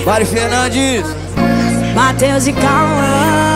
Mari Fernandes, Matheus e Cauã.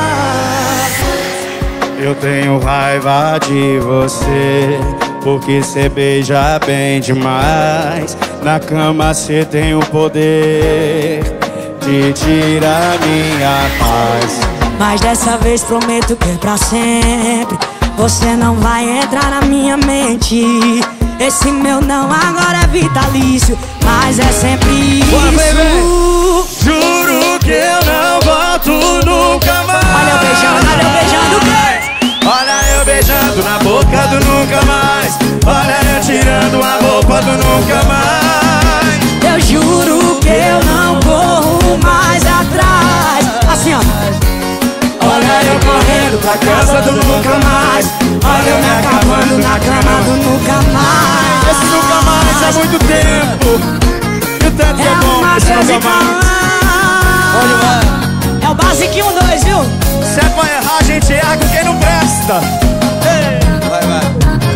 Eu tenho raiva de você, porque cê beija bem demais. Na cama cê tem o poder de tirar minha paz. Mas dessa vez prometo que é pra sempre. Você não vai entrar na minha mente. Esse meu não agora é vitalício, mas é sempre isso. Bora, baby. Juro que eu não volto nunca mais. Olha eu beijando o quê? Olha eu beijando na boca do nunca mais. Olha eu tirando a roupa do nunca mais. Eu juro que eu não corro mais atrás. Assim ó. Olha eu correndo pra casa do nunca mais. Olha eu me acabando na cama do nunca mais. Esse nunca mais há muito tempo. E o tanto que é bom esse nunca mais. onde vai? É o Basic 1-2, viu? Se é pra errar, a gente erra com quem não presta. Vai, vai.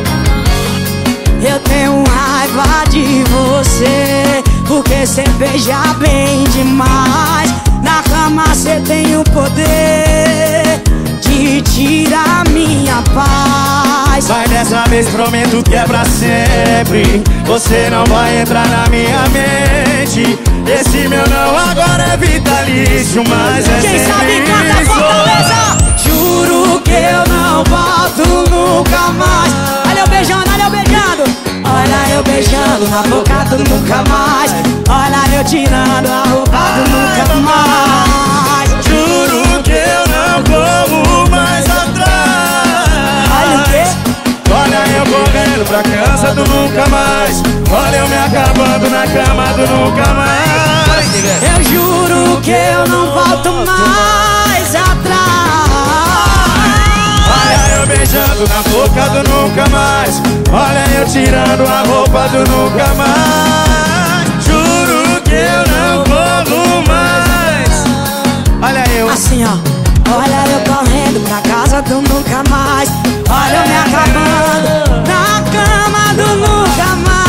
Eu tenho raiva de você, porque cê beija bem demais. Na cama cê tem o poder de tirar minha paz. Mas dessa vez prometo que é pra sempre. Você não vai entrar na minha mente. Esse meu não agora é vitalício, mas é Quem sempre sabe canta isso. Fortaleza. Juro que eu não volto nunca mais. Olha eu beijando, olha eu beijando. Olha eu beijando na boca do nunca mais. Olha eu tirando a roupa do nunca mais. Juro que eu não corro mais atrás. Olha o quê? Olha eu correndo pra casa do nunca mais. Olha eu me acabando na cama do nunca mais. Eu juro que eu não volto mais atrás. Olha eu beijando na boca do nunca mais. Olha eu tirando a roupa do nunca mais. Juro que eu não corro mais. Olha eu Assim ó. Olha eu correndo pra casa do nunca mais. Olha eu me acabando na cama do nunca mais.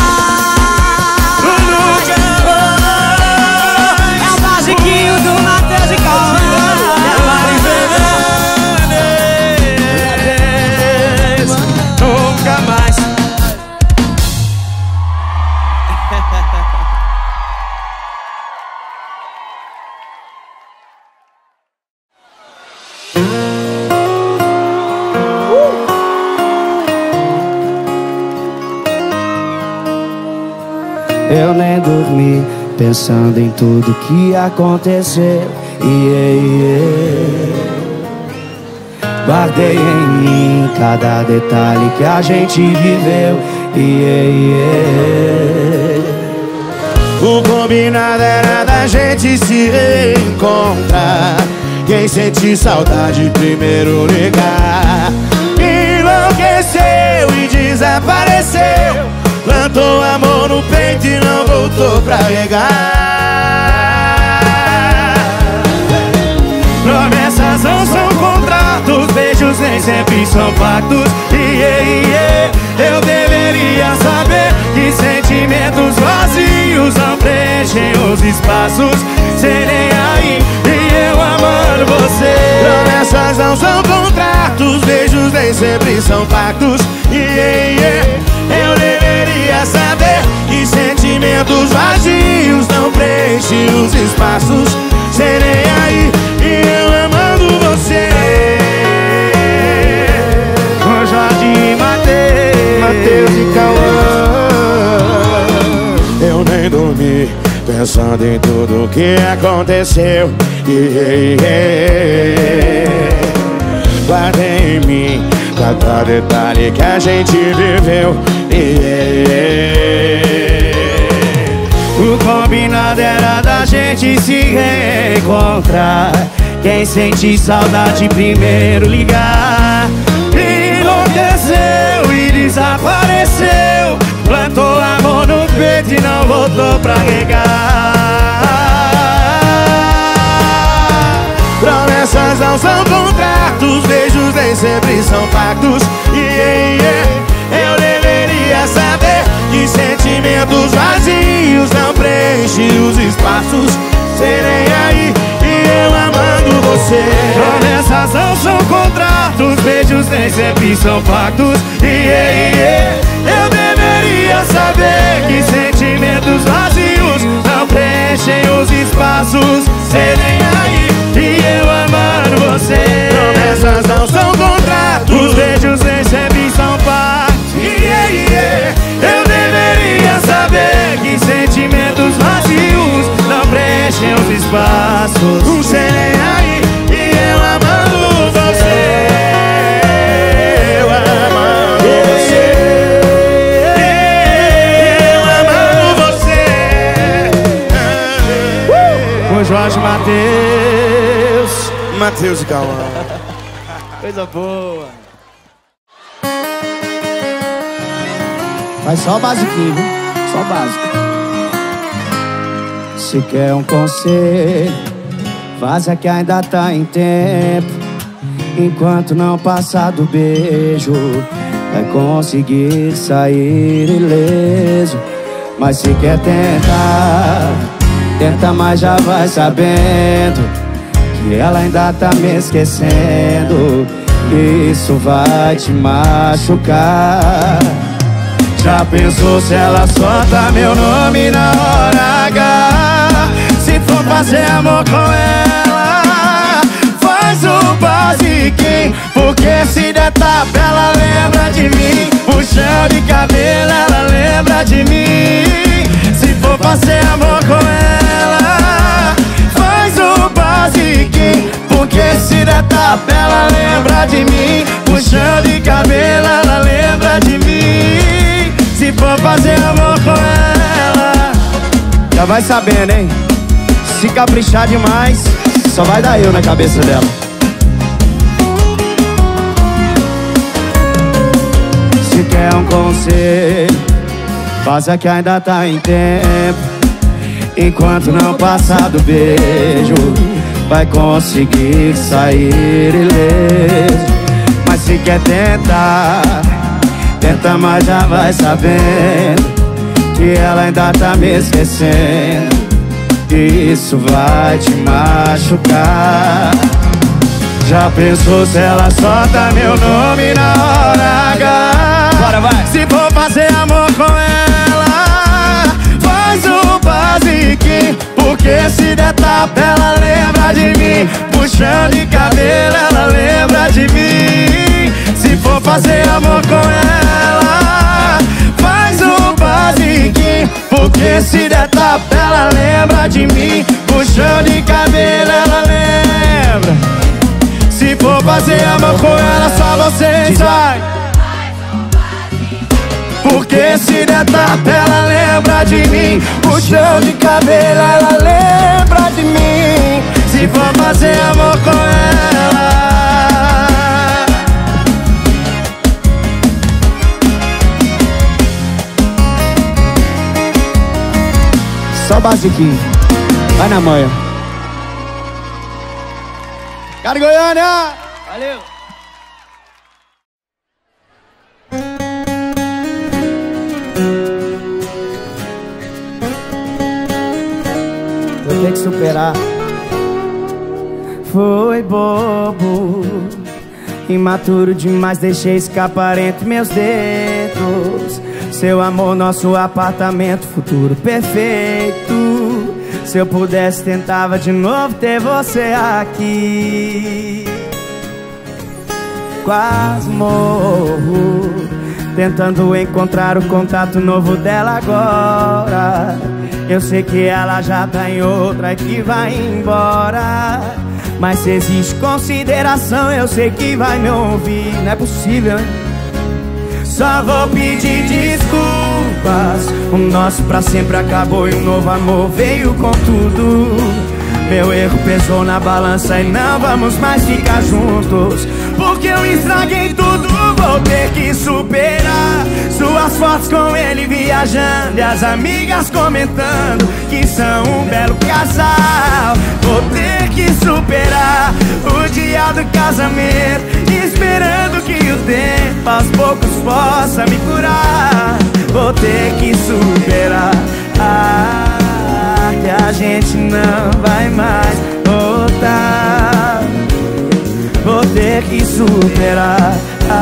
É o basiquinho do Matheus e Cauã. Nunca mais. Eu nem dormi pensando em tudo que aconteceu. Guardei em mim cada detalhe que a gente viveu. O combinado era da gente se reencontrar. Quem sentir saudade primeiro ligar. Enlouqueceu e desapareceu. Plantou amor no peito e não voltou pra regar. Promessas não são contratos, beijos nem sempre são pactos. Eu deveria saber que sentimentos vazios não preenchem os espaços. Serei aí e eu amando você. Promessas não são contratos, beijos nem sempre são pactos. Eu deveria saber que sentimentos vazios não preenchem os espaços. Serei aí e eu amando você. Com Jorge e Matheus e Cauã. Eu nem dormi pensando em tudo que aconteceu. Guardei em mim cada detalhe que a gente viveu. O combinado era da gente se reencontrar. Quem sente saudade primeiro ligar. Enlouqueceu e desapareceu. Plantou amor no peito e não voltou pra regar. Promessas não são contratos, beijos nem sempre são pactos. Eu deveria saber que sentimentos vazios não preenchem os espaços. Serei nem sempre são factos. Eu deveria saber que sentimentos vazios não preenchem os espaços. Cê nem aí, e eu amando você. Promessas não são contratos, os beijos nem sempre são factos. Eu deveria saber que sentimentos vazios não preenchem os espaços. Não sei nem aí, e eu amando você. Eu amando você. Eu amando você. Com Jorge Mateus. Mateus e Cauã. Coisa boa. Faz só o basiquinho, viu? Só o básico. Se quer um conselho, vaza que ainda tá em tempo. Enquanto não passar do beijo, vai conseguir sair ileso. Mas se quer tentar, tenta, mas já vai sabendo que ela ainda tá me esquecendo. Isso vai te machucar. Já pensou se ela solta meu nome na hora H? Se for fazer amor com ela, faz o basiquinho, porque se der tapa ela lembra de mim. Puxão de cabelo ela lembra de mim. Se for fazer amor com ela, faz o basiquinho, porque se der tapa ela lembra de mim. Puxão de cabelo ela lembra de mim. Se for fazer amor com ela, já vai sabendo, hein? Se caprichar demais, só vai dar eu na cabeça dela. Se quer um conselho, faça que ainda tá em tempo. Enquanto não passar do beijo, vai conseguir sair ileso. Mas se quer tentar, tenta, mas já vai sabendo que ela ainda tá me esquecendo. Isso vai te machucar. Já pensou se ela solta meu nome na hora H? Bora, vai! Se for fazer amor com ela, faz o basiquinho, porque se der tapa ela lembra de mim. Puxão de cabelo ela lembra de mim. Se for fazer amor com ela, faz o basiquinho, porque se der tapa ela lembra de mim. Puxão de cabelo ela lembra. Se for fazer amor com ela, só vocês vai. Porque se der tapa ela lembra de mim. Puxão de cabelo ela lembra de mim. Se for fazer amor com ela, só basiquinho, vai na manhã. Cara Goiânia! Valeu! Vou ter que superar. Foi bobo, imaturo demais, deixei escapar entre meus dedos. Seu amor, nosso apartamento, futuro perfeito. Se eu pudesse, tentava de novo ter você aqui. Quase morro, tentando encontrar o contato novo dela agora. Eu sei que ela já tá em outra e que vai embora. Mas se existe consideração, eu sei que vai me ouvir. Não é possível, hein? Só vou pedir desculpas. O nosso pra sempre acabou e um novo amor veio com tudo. Meu erro pesou na balança e não vamos mais ficar juntos. Porque eu estraguei tudo, vou ter que superar. Suas fotos com ele viajando e as amigas comentando que são um belo casal. Vou ter que superar o dia do casamento, esperando que o tempo aos poucos possa me curar. Vou ter que superar que a gente não vai mais voltar. Vou ter que superar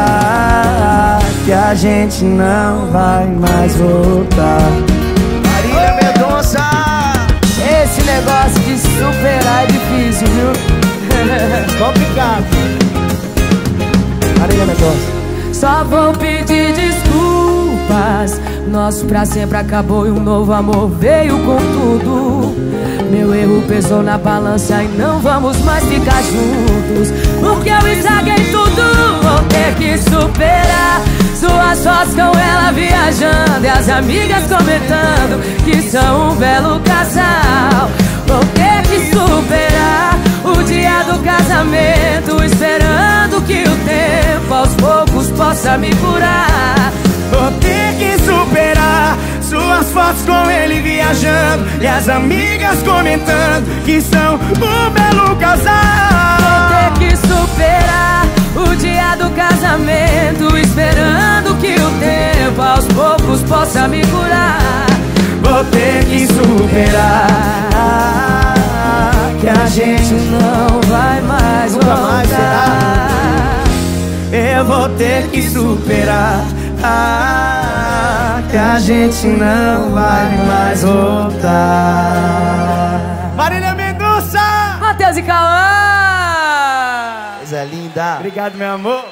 que a gente não vai mais voltar. Marília Mendonça. Esse negócio de superar é difícil, viu? Complicado. Marília Mendonça. Só vou pedir desculpas. Nosso pra sempre acabou e um novo amor veio com tudo. Meu erro pesou na balança e não vamos mais ficar juntos. Porque eu estraguei tudo, vou ter que superar. Suas fotos com ela viajando e as amigas comentando que são um belo casal. Vou ter que superar o dia do casamento, esperando que o tempo aos poucos possa me curar. Vou ter que superar suas fotos com ele viajando e as amigas comentando que são um belo casal. Vou ter que superar o dia do casamento, esperando que o tempo aos poucos possa me curar. Vou ter que superar que a gente não vai mais voltar. Eu vou ter que superar que a gente não vai mais voltar. Marília Mendonça. Matheus e Cauã. Coisa linda. Obrigado, meu amor.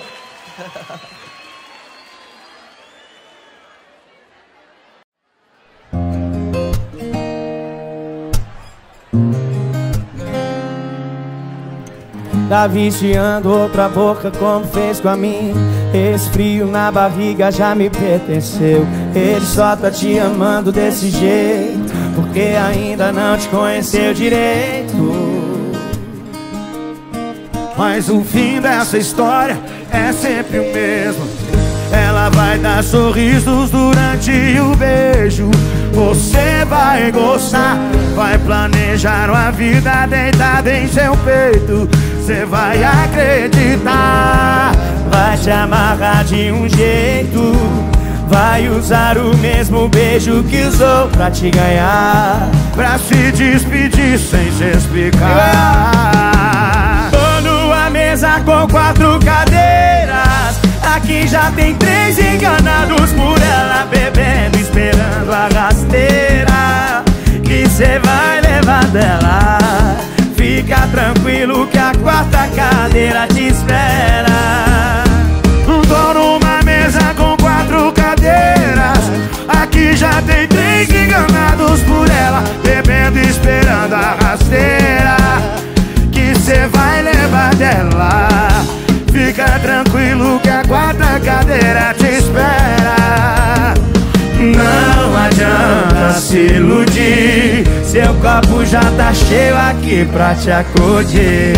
Tá viciando outra boca como fez com a minha. Esse frio na barriga já me pertenceu. Ele só tá te amando desse jeito porque ainda não te conheceu direito. Mas o fim dessa história é sempre o mesmo. Ela vai dar sorrisos durante o beijo. Você vai gostar, vai planejar uma vida deitada em seu peito. Você vai acreditar, vai te amarrar de um jeito. Vai usar o mesmo beijo que usou pra te ganhar, pra se despedir sem se explicar. Tô numa mesa com 4 cadeiras. Aqui já tem 3 enganados por ela, bebendo, esperando a rasteira que cê vai levar dela. Fica tranquilo que a 4ª cadeira te espera. Tô numa mesa com 4 cadeiras. Aqui já tem 3 enganados por ela, bebendo, esperando a rasteira que cê vai levar dela. Fica tranquilo que a 4ª cadeira te espera. Não adianta se iludir, seu copo já tá cheio aqui pra te acudir.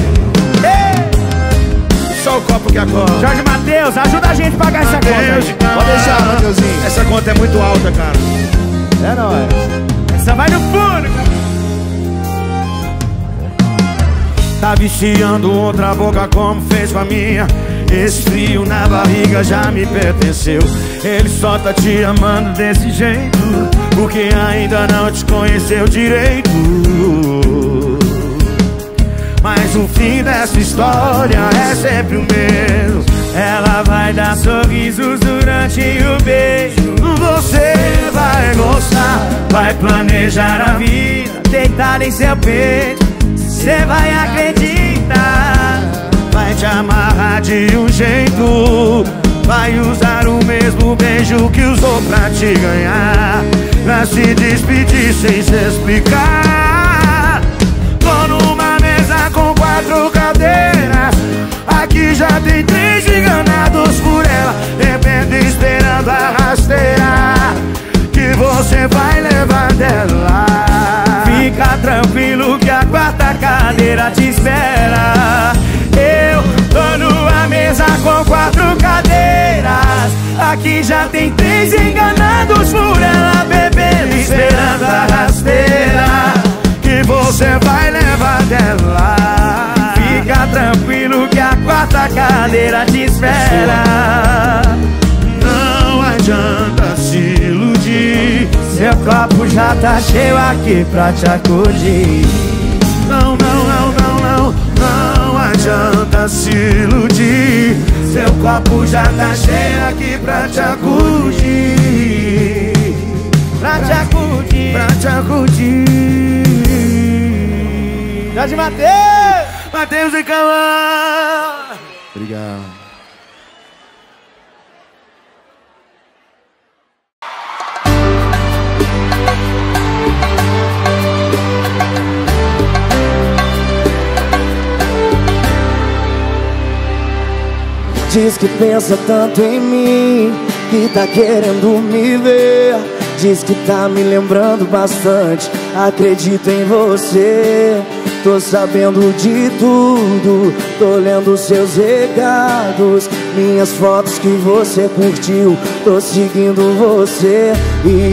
Só o copo que acorda. Jorge Matheus, ajuda a gente a pagar essa conta. Pode deixar, Matheusinho. Essa conta é muito alta, cara. É nóis. Essa vai no fundo. Tá viciando outra boca como fez com a minha. Esse frio na barriga já me pertenceu. Ele só tá te amando desse jeito porque ainda não te conheceu direito. Mas o fim dessa história é sempre o mesmo. Ela vai dar sorrisos durante o beijo. Você vai gostar, vai planejar a vida deitada em seu peito. Você vai acreditar, vai te amarrar de um jeito. Vai usar o mesmo beijo que usou pra te ganhar, pra se despedir sem se explicar. Tô numa mesa com 4 cadeiras. Aqui já tem 3 enganados por ela, bebendo, esperando a rasteira que você vai levar dela. Fica tranquilo que a 4ª cadeira te espera. Eu tô numa mesa com 4 cadeiras. Aqui já tem 3 enganados por ela, bebendo, esperando a rasteira que você vai levar dela. Fica tranquilo que a 4ª cadeira te espera. Não adianta se iludir, seu copo já tá cheio aqui pra te acudir. Não, não, não, não, não, não adianta se iludir, Seu copo já tá cheio aqui pra te acudir. Pra te acudir. Pra te acudir. Jorge Mateus. Mateus e Cauã. Obrigado. Diz que pensa tanto em mim, que tá querendo me ver. Diz que tá me lembrando bastante, acredito em você. Tô sabendo de tudo, tô lendo seus recados, minhas fotos que você curtiu, tô seguindo você. E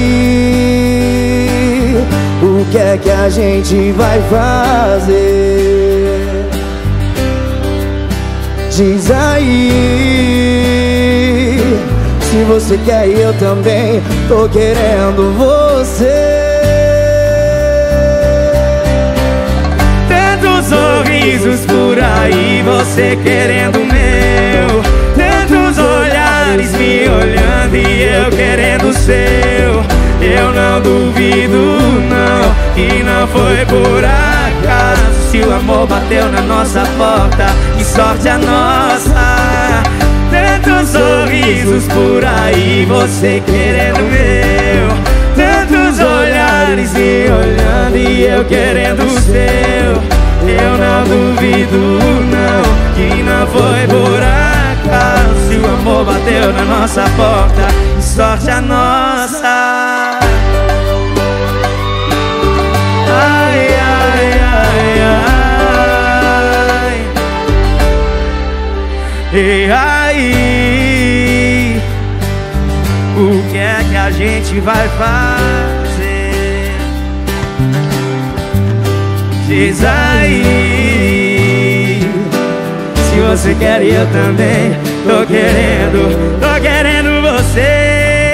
aí, o que é que a gente vai fazer? Diz aí, se você quer eu também tô querendo você. Tantos sorrisos por aí, você querendo o meu. Tantos olhares me olhando e eu querendo o seu. Eu não duvido não, que não foi por acaso. Se o amor bateu na nossa porta, que sorte a nossa. Tantos sorrisos por aí, você querendo o meu. Tantos olhares me olhando e eu querendo o seu. Eu não duvido não, que não foi por acaso. Se o amor bateu na nossa porta, que sorte a nossa. Ai, ai, ai, ai. E aí, o que é que a gente vai fazer? Diz aí, se você quer eu também tô querendo você.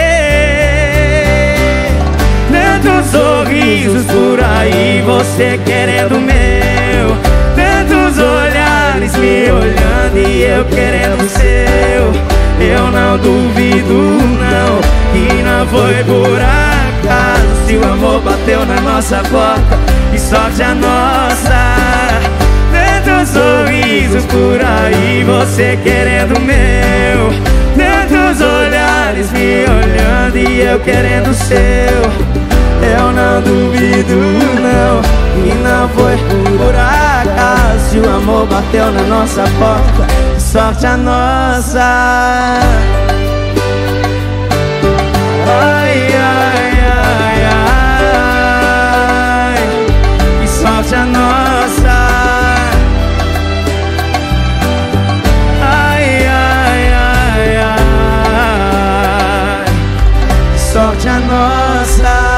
Tantos sorrisos por aí, você querendo o meu. Tantos olhares me olhando e eu querendo o seu. Eu não duvido não, que não foi por acaso. Se o amor bateu na nossa porta, que sorte a nossa. Tantos sorrisos por aí, você querendo o meu. Tantos olhares me olhando e eu querendo o seu. Eu não duvido não, que não foi por acaso. Se o amor bateu na nossa porta, que sorte a nossa. Ai, ai, ai, ai, que sorte a nossa. Ai, ai, ai, ai, que sorte a nossa.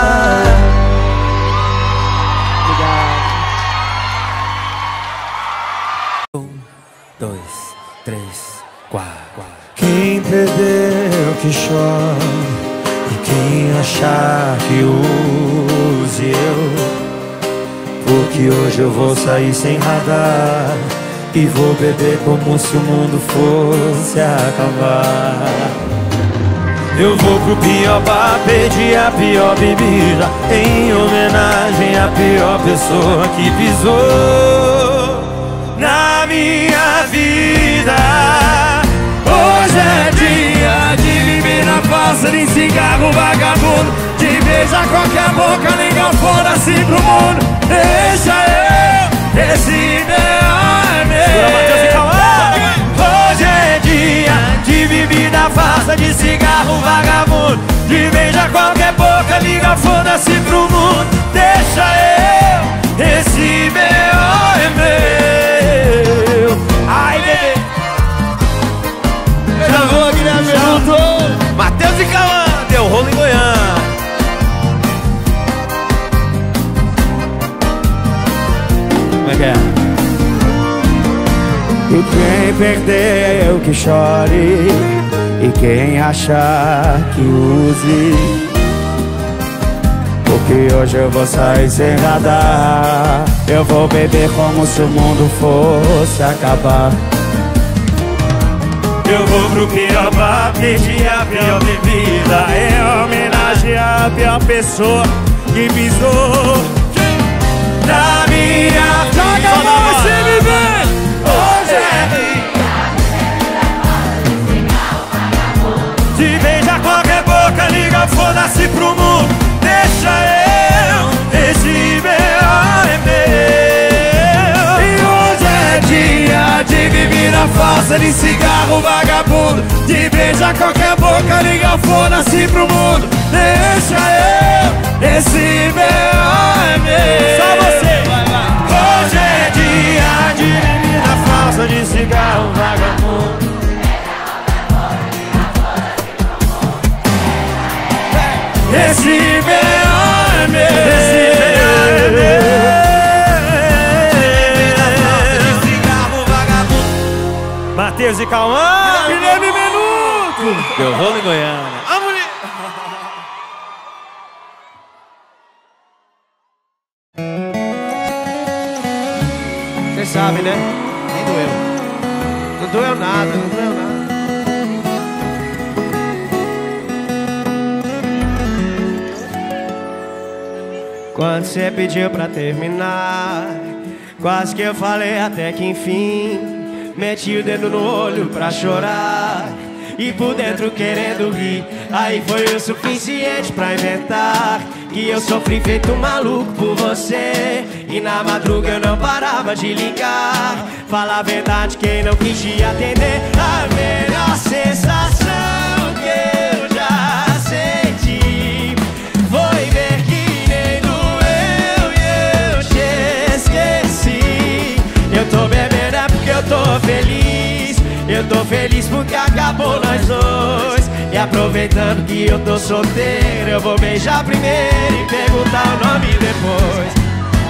1, 2, 3, 4. Quem perdeu que chora, e quem achar que use eu. Porque hoje eu vou sair sem radar e vou beber como se o mundo fosse acabar. Eu vou pro pior bar, pedir a pior bebida, em homenagem à pior pessoa que pisou na minha vida. Hoje é dia de viver na farsa, de cigarro vagabundo, de beijar qualquer boca, ligar foda-se pro mundo. Deixa eu, esse meu meu. Hoje é dia de bebida farsa, de cigarro vagabundo, de beijar qualquer boca, liga foda-se pro mundo. Deixa eu, esse meu é meu. Ai, bebê. Já vou, Guilherme, junto. Mateus e Cauã, deu rolo em Goiânia. Como é que é? E quem perdeu que chore, e quem achar que use. Porque hoje eu vou sair sem radar, eu vou beber como se o mundo fosse acabar. Eu vou pro pior bar, pedir a pior bebida, em homenagem à pior pessoa que pisou na minha vida. Hoje é de beijar qualquer boca, liga, foda-se pro mundo. Deixa eu, esse B.O. é meu. E hoje é dia de bebida falsa, de cigarro vagabundo, de beijar qualquer boca, liga, foda-se pro mundo. Deixa eu, esse B.O. é meu. Só você, vai lá. Hoje é dia de bebida falsa, de cigarro vagabundo. Esse B.O. é meu. Esse B.O. é meu. De cigarro vagabundo. Matheus e Cauã, Guilherme Menuto. Eu vou em Goiânia. Você sabe, né? Nem doeu. Não doeu nada, não doeu nada. Quando você pediu pra terminar, quase que eu falei até que enfim. Meti o dedo no olho pra chorar e por dentro querendo rir. Aí foi o suficiente pra inventar que eu sofri feito maluco por você. E na madruga eu não parava de ligar. Fala a verdade, quem não quis te atender. A melhor sensação que eu já senti foi ver que nem doeu e eu te esqueci. Eu tô bebendo é porque eu tô feliz. Eu tô feliz porque acabou nós dois. E aproveitando que eu tô solteiro, eu vou beijar primeiro e perguntar o nome depois.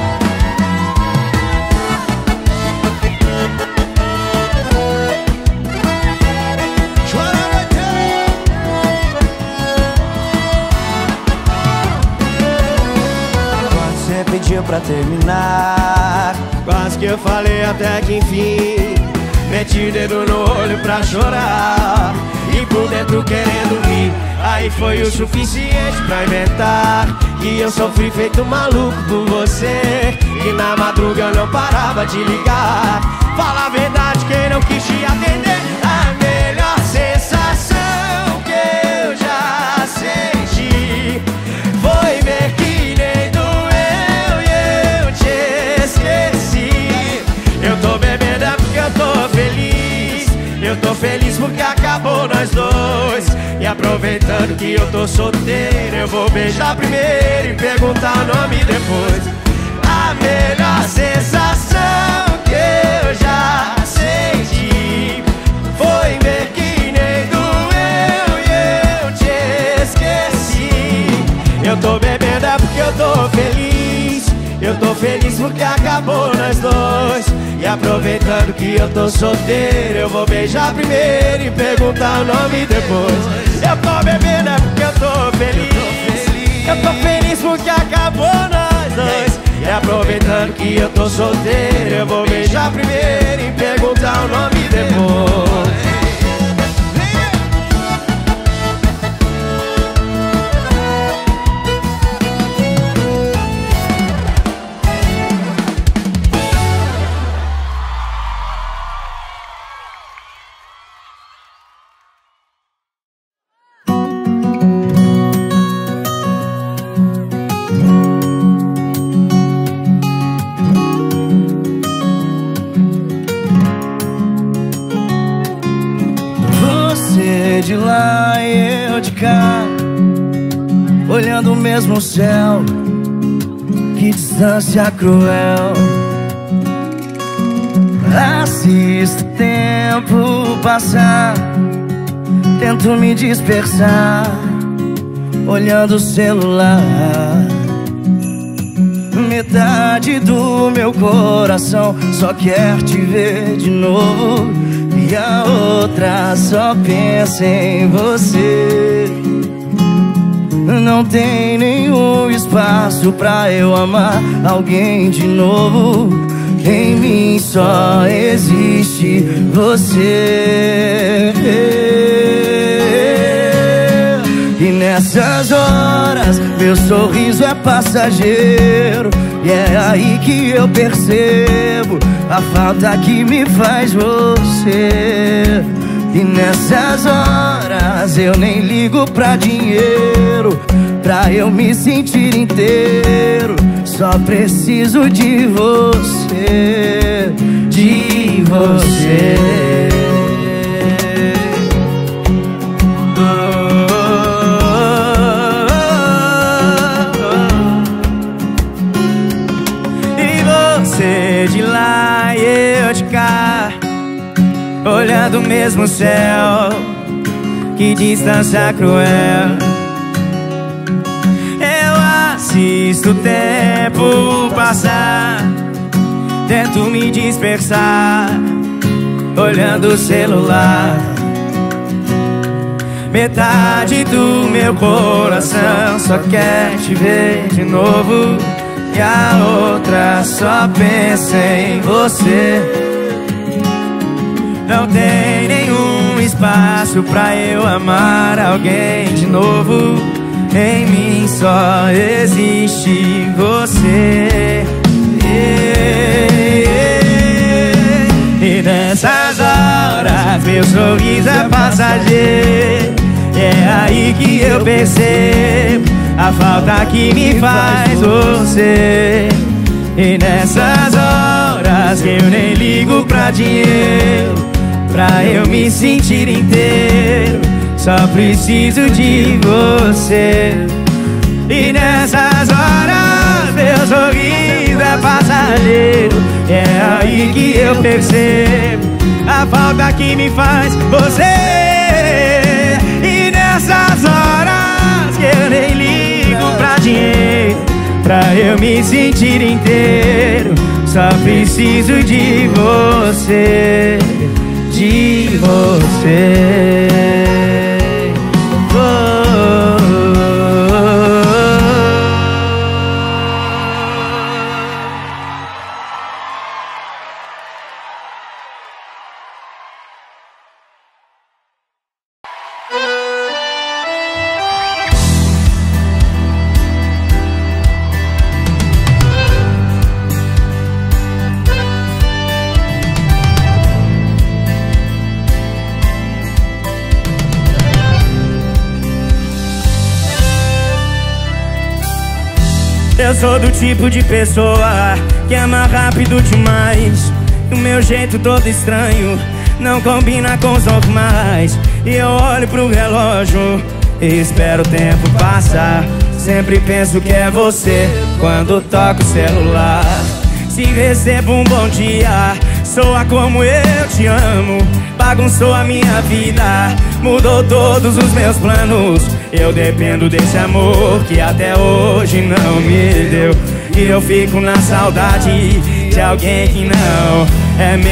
Quando você pediu pra terminar, quase que eu falei até que enfim. Meti o dedo no olho pra chorar e por dentro querendo rir. Aí foi o suficiente pra inventar que eu sofri feito maluco por você. E na madruga eu não parava de ligar. Fala a verdade, quem não quis te atender. A melhor sensação que eu já senti foi ver que nem doeu e eu te esqueci. Eu tô bebendo é porque eu tô feliz. Eu tô feliz porque acabou nós dois. E aproveitando que eu tô solteiro, eu vou beijar primeiro e perguntar o nome depois. A melhor sensação que eu já senti foi ver que nem doeu e eu te esqueci. Eu tô bebendo é porque eu tô feliz. Eu tô feliz porque acabou nós dois. E aproveitando que eu tô solteiro, eu vou beijar primeiro e perguntar o nome depois. Eu tô bebendo é porque eu tô feliz. Eu tô feliz porque acabou nós dois. E aproveitando que eu tô solteiro, eu vou beijar primeiro e perguntar o nome depois. De lá e eu de cá, olhando o mesmo céu. Que distância cruel. Assisto o tempo passar, tento me dispersar, olhando o celular. Metade do meu coração só quer te ver de novo, e a outra só pensa em você. Não tem nenhum espaço pra eu amar alguém de novo. Em mim só existe você. E nessas horas meu sorriso é passageiro, e é aí que eu percebo a falta que me faz você. E nessas horas eu nem ligo pra dinheiro, pra eu me sentir inteiro. Só preciso de você, de você. De lá e eu de cá, olhando o mesmo céu. Que distância cruel. Eu assisto o tempo passar, tento me dispersar, olhando o celular. Metade do meu coração só quer te ver de novo, e a outra só pensa em você. Não tem nenhum espaço pra eu amar alguém de novo. Em mim só existe você. E nessas horas meu sorriso é passageiro, e é aí que eu percebo a falta que me faz você. E nessas horas eu nem ligo pra dinheiro, pra eu me sentir inteiro. Só preciso de você. E nessas horas meu sorriso é passageiro, é aí que eu percebo a falta que me faz você. E nessas horas que eu nem ligo pra dinheiro, pra eu me sentir inteiro. Só preciso de você, de você. Eu sou do tipo de pessoa que ama rápido demais. O meu jeito todo estranho não combina com os normais. E eu olho pro relógio e espero o tempo passar. Sempre penso que é você quando toco o celular. Se recebo um bom dia, soa como eu te amo. Bagunçou a minha vida, mudou todos os meus planos. Eu dependo desse amor que até hoje não me deu. E eu fico na saudade de alguém que não é meu.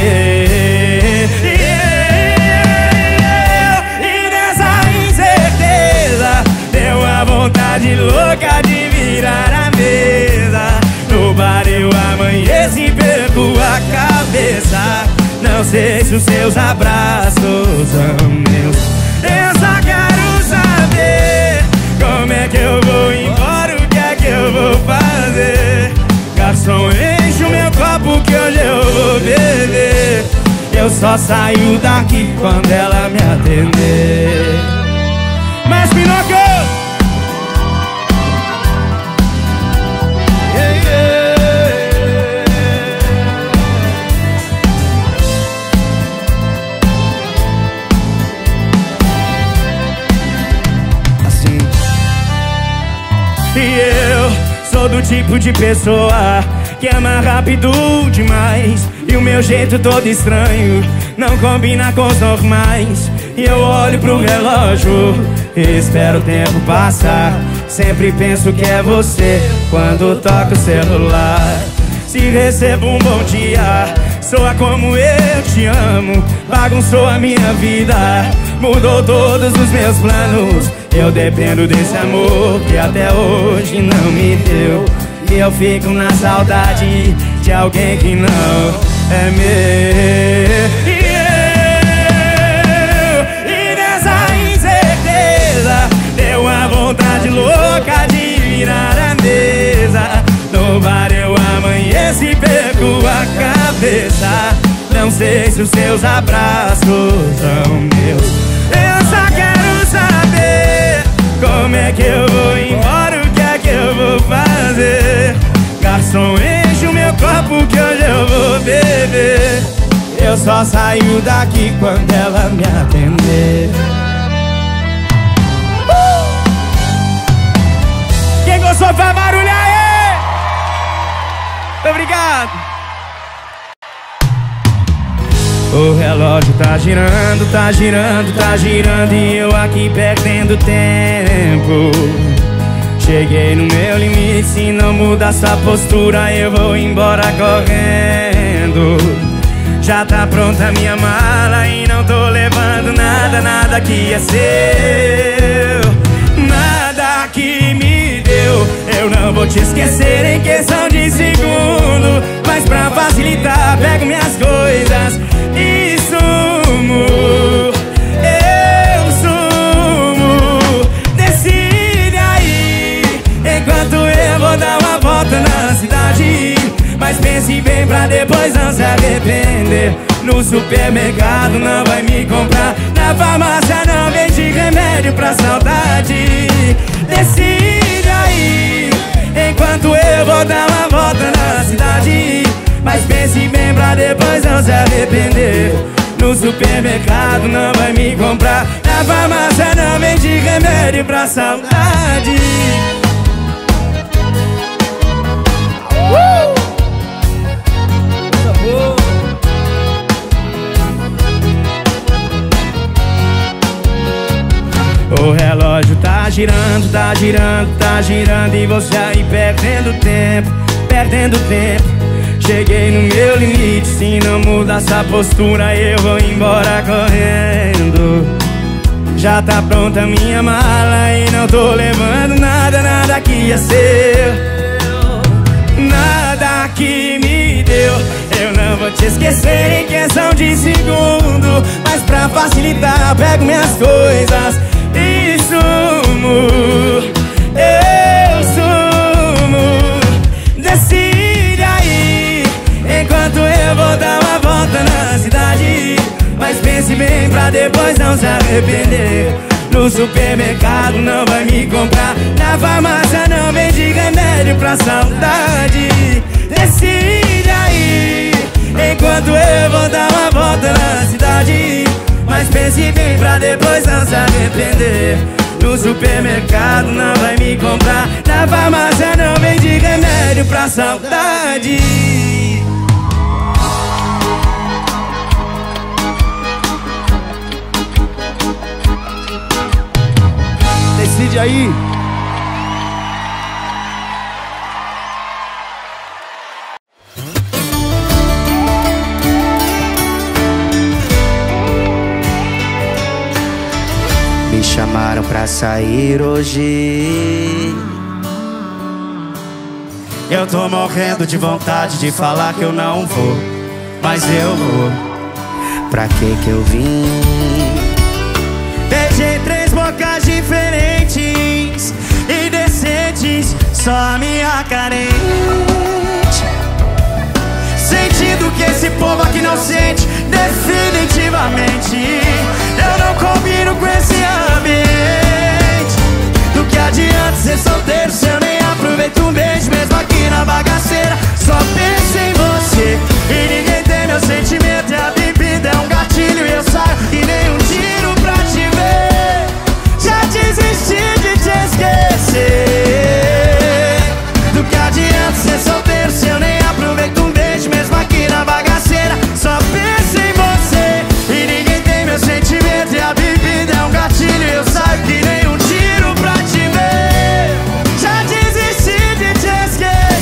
E nessa incerteza deu a vontade louca de virar a mesa. No bar eu amanheço e perco a cabeça. Não sei se os seus abraços são meus. Eu só quero saber como é que eu vou embora, o que é que eu vou fazer. Garçom, enche o meu copo que hoje eu vou beber. Eu só saio daqui quando ela me atender. Mas Pinocchio! E eu sou do tipo de pessoa que ama rápido demais. E o meu jeito todo estranho não combina com os normais. E eu olho pro relógio e espero o tempo passar. Sempre penso que é você quando toco o celular. Se recebo um bom dia, soa como eu te amo. Bagunçou a minha vida, mudou todos os meus planos. Eu dependo desse amor que até hoje não me deu. que eu fico na saudade de alguém que não é meu. E nessa incerteza deu uma vontade louca de virar a mesa. No bar eu amanheço e perco a cabeça. Não sei se os seus abraços são meus. Eu só quero saber como é que eu vou embora, o que é que eu vou fazer. Garçom, enche o meu copo que hoje eu vou beber. Eu só saio daqui quando ela me atender. Quem gostou faz barulho aí! Muito obrigado! O relógio tá girando, tá girando, tá girando e eu aqui perdendo tempo. Cheguei no meu limite, se não mudar essa postura eu vou embora correndo. Já tá pronta minha mala e não tô levando nada, nada que é seu. Nada que me deu, eu não vou te esquecer em questão de segundo. Mas pra facilitar, pego minhas coisas e sumo. Eu sumo. Decide aí, enquanto eu vou dar uma volta na cidade. Mas pense bem pra depois não se arrepender. No supermercado não vai me comprar, na farmácia não vende remédio pra saudade. Decide aí, enquanto eu vou dar uma volta na cidade. Mas pense bem pra depois não se arrepender. No supermercado não vai me comprar, na farmácia não vende remédio pra saudade. O relógio tá girando, tá girando, tá girando e você aí perdendo tempo, perdendo tempo. Cheguei no meu limite, se não mudar essa postura eu vou embora correndo. Já tá pronta minha mala e não tô levando nada, nada que é seu. Nada que me deu, eu não vou te esquecer em questão de segundo. Mas pra facilitar, pego minhas coisas e sumo. Eu sumo. Decide aí, enquanto eu vou dar uma volta na cidade. Mas pense bem pra depois não se arrepender. No supermercado não vai me comprar, na farmácia não vende remédio pra saudade. Decide aí, enquanto eu vou dar uma volta na cidade. Mas pense bem pra depois não se arrepender. No supermercado não vai me comprar, na farmácia não vende remédio pra saudade. Decide aí. Me chamaram pra sair hoje. Eu tô morrendo de vontade de falar que eu não vou, mas eu vou. Pra que eu vim? Beijei 3 bocas diferentes e decentes, só a minha carente. Sentindo que esse povo aqui não sente, definitivamente. Eu não combino com esse ambiente. Do que adianta ser solteiro se eu nem aproveito um beijo, mesmo aqui na bagaceira. Só penso em você e ninguém tem meu sentimento. E a bebida é um gatilho e eu saio e nem um tiro pra te ver. Já desisti de te esquecer. Do que adianta ser solteiro se eu nem aproveito um beijo, mesmo aqui na bagaceira. Só penso em você e ninguém tem meu sentimento. E a bebida é um gatilho e eu saio que nem um tiro pra te ver. Já desisti de te esquecer.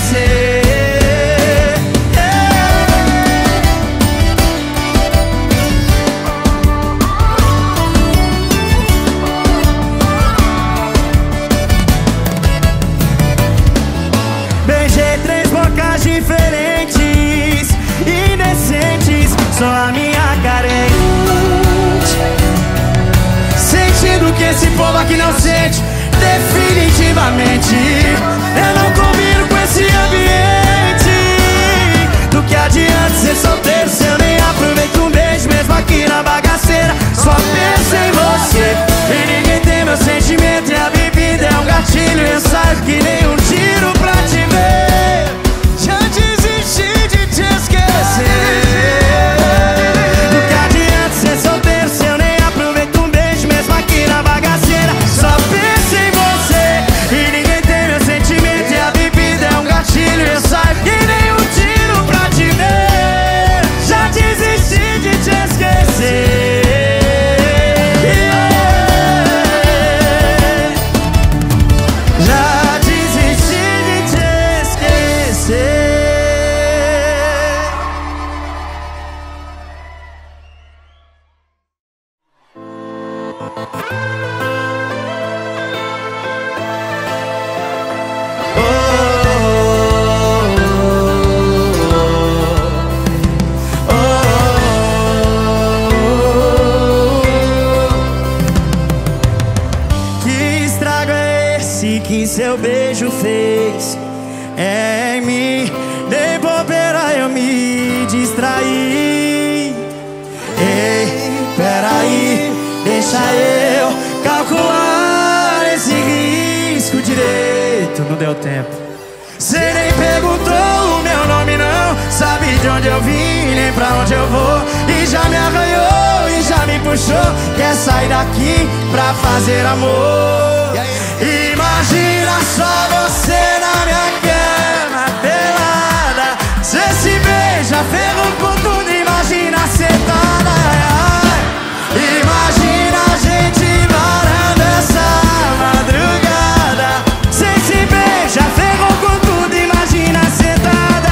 novamente. Eu não combino com esse ambiente. Do que adianta ser solteiro se eu nem aproveito um beijo, mesmo aqui na bagaceira. Só penso em você e ninguém tem meu sentimento. E a bebida é um gatilho, eu saio que nem um tiro pra te ver. Já desisti de te esquecer. Do que adianta ser solteiro se eu nem aproveito um beijo, mesmo aqui na bagaceira. Só penso em você e ninguém tem meu sentimento. E a bebida é um gatilho, eu saio que nem um tiro pra te ver. Já desisti de te esquecer. Já desisti de te esquecer. Que estrago é esse que seu beijo fez em mim? Nem bobeira eu me distraí. Ei, peraí, deixa eu calcular esse risco direito. Não deu tempo. Cê nem perguntou o meu nome não, sabe de onde eu vim, nem pra onde eu vou. E já me arranhou e já me puxou, quer sair daqui pra fazer amor. Imagina só você na minha cama pelada. Cê se beija, ferro com tudo, imagina sentada. Imagina a gente varando essa madrugada. Cê se beija, ferro com tudo, imagina sentada.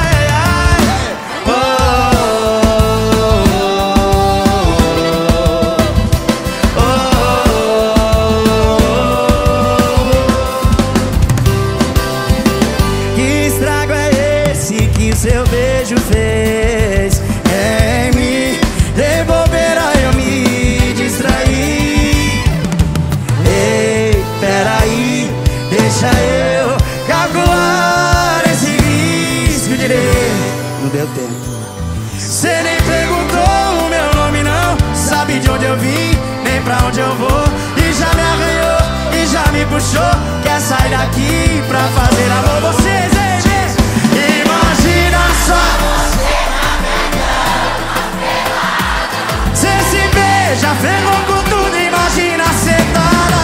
Que estrago é esse que seu beijo fez em mim? De bobeira eu me distraí. Ei, peraí, deixa eu calcular esse risco direito. Não deu tempo. Cê nem perguntou o meu nome não, sabe de onde eu vim, nem pra onde eu vou. E já me arranhou e já me puxou, quer sair daqui pra fazer amor. Vocês, gente, imagina só você na minha cama pelada. Cê se beija, ferrou com tudo, imagina sentada.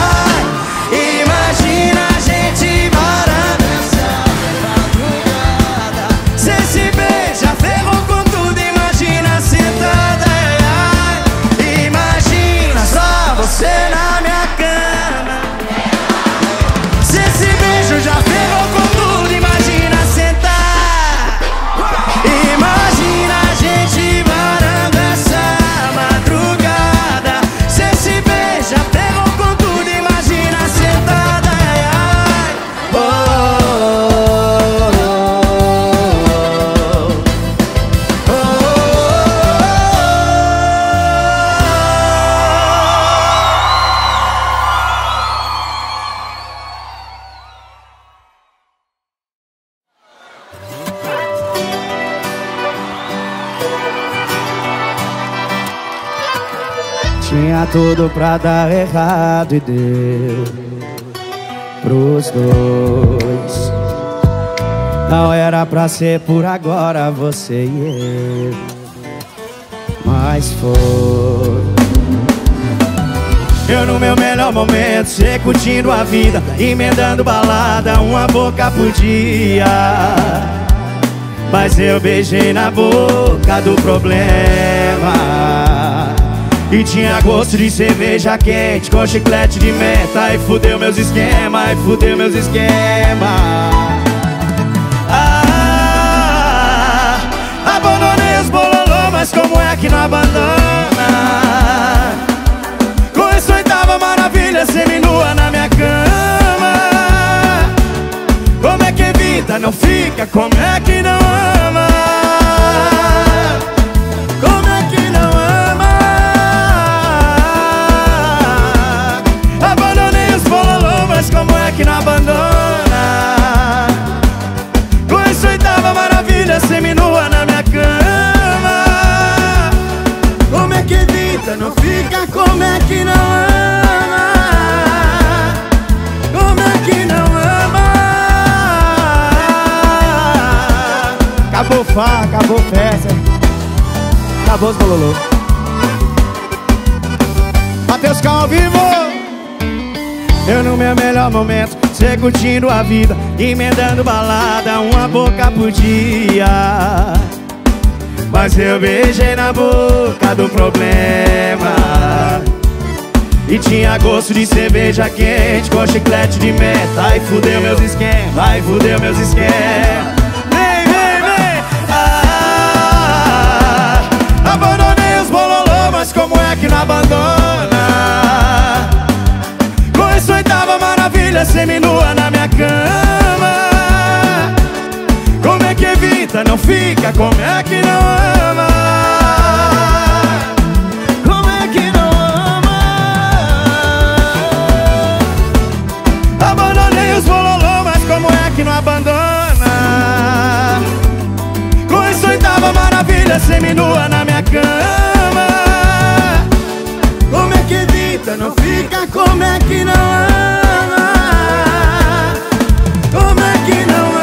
Imagina a gente varando essa madrugada. Cê se beija, ferrou com tudo, imagina sentada. Imagina só você na minha cama. Cê se beija, já ferrou com tudo, imagina sentar. Imagina a gente varando essa madrugada. Cê se beija, ferrou com tudo, imagina sentada. Oh, oh, oh, oh, oh. Tinha tudo pra dar errado e deu pros dois. Não era pra ser por agora você e eu, mas foi. Eu no meu melhor momento, cê curtindo a vida, emendando balada, uma boca por dia. Mas eu beijei na boca do problema. E tinha gosto de cerveja quente com chiclete de menta. E fudeu meus esquemas, e fudeu meus esquemas. Abandonei os bololô, mas como é que não abandona? Com essa oitava maravilha seminua na minha cama. Como é que evita, não fica? Como é que não ama? Como é que não ama? Abandonei os bololô, mas como é que não abandona? que não ama? Como é que não ama? Acabou farra, acabou festa, acabou os bololô. Matheus Cal ao vivo. Eu no meu melhor momento, cê curtindo a vida, emendando balada, uma boca por dia. Mas eu beijei na boca do problema e tinha gosto de cerveja quente com chiclete de menta. Ai, fudeu meus esquemas, ai, fudeu meus esquemas. Vem, vem, vem. Abandonei os bololô, mas como é que não abandona? Com essa oitava maravilha, seminua na minha cama. Como é que evita, não fica? Como é que não ama? Como é que não ama? Abandonei os bololô, mas como é que não abandona? Com essa oitava maravilha, seminua na minha cama. Como é que evita, não fica? Como é que não ama? Como é que não ama?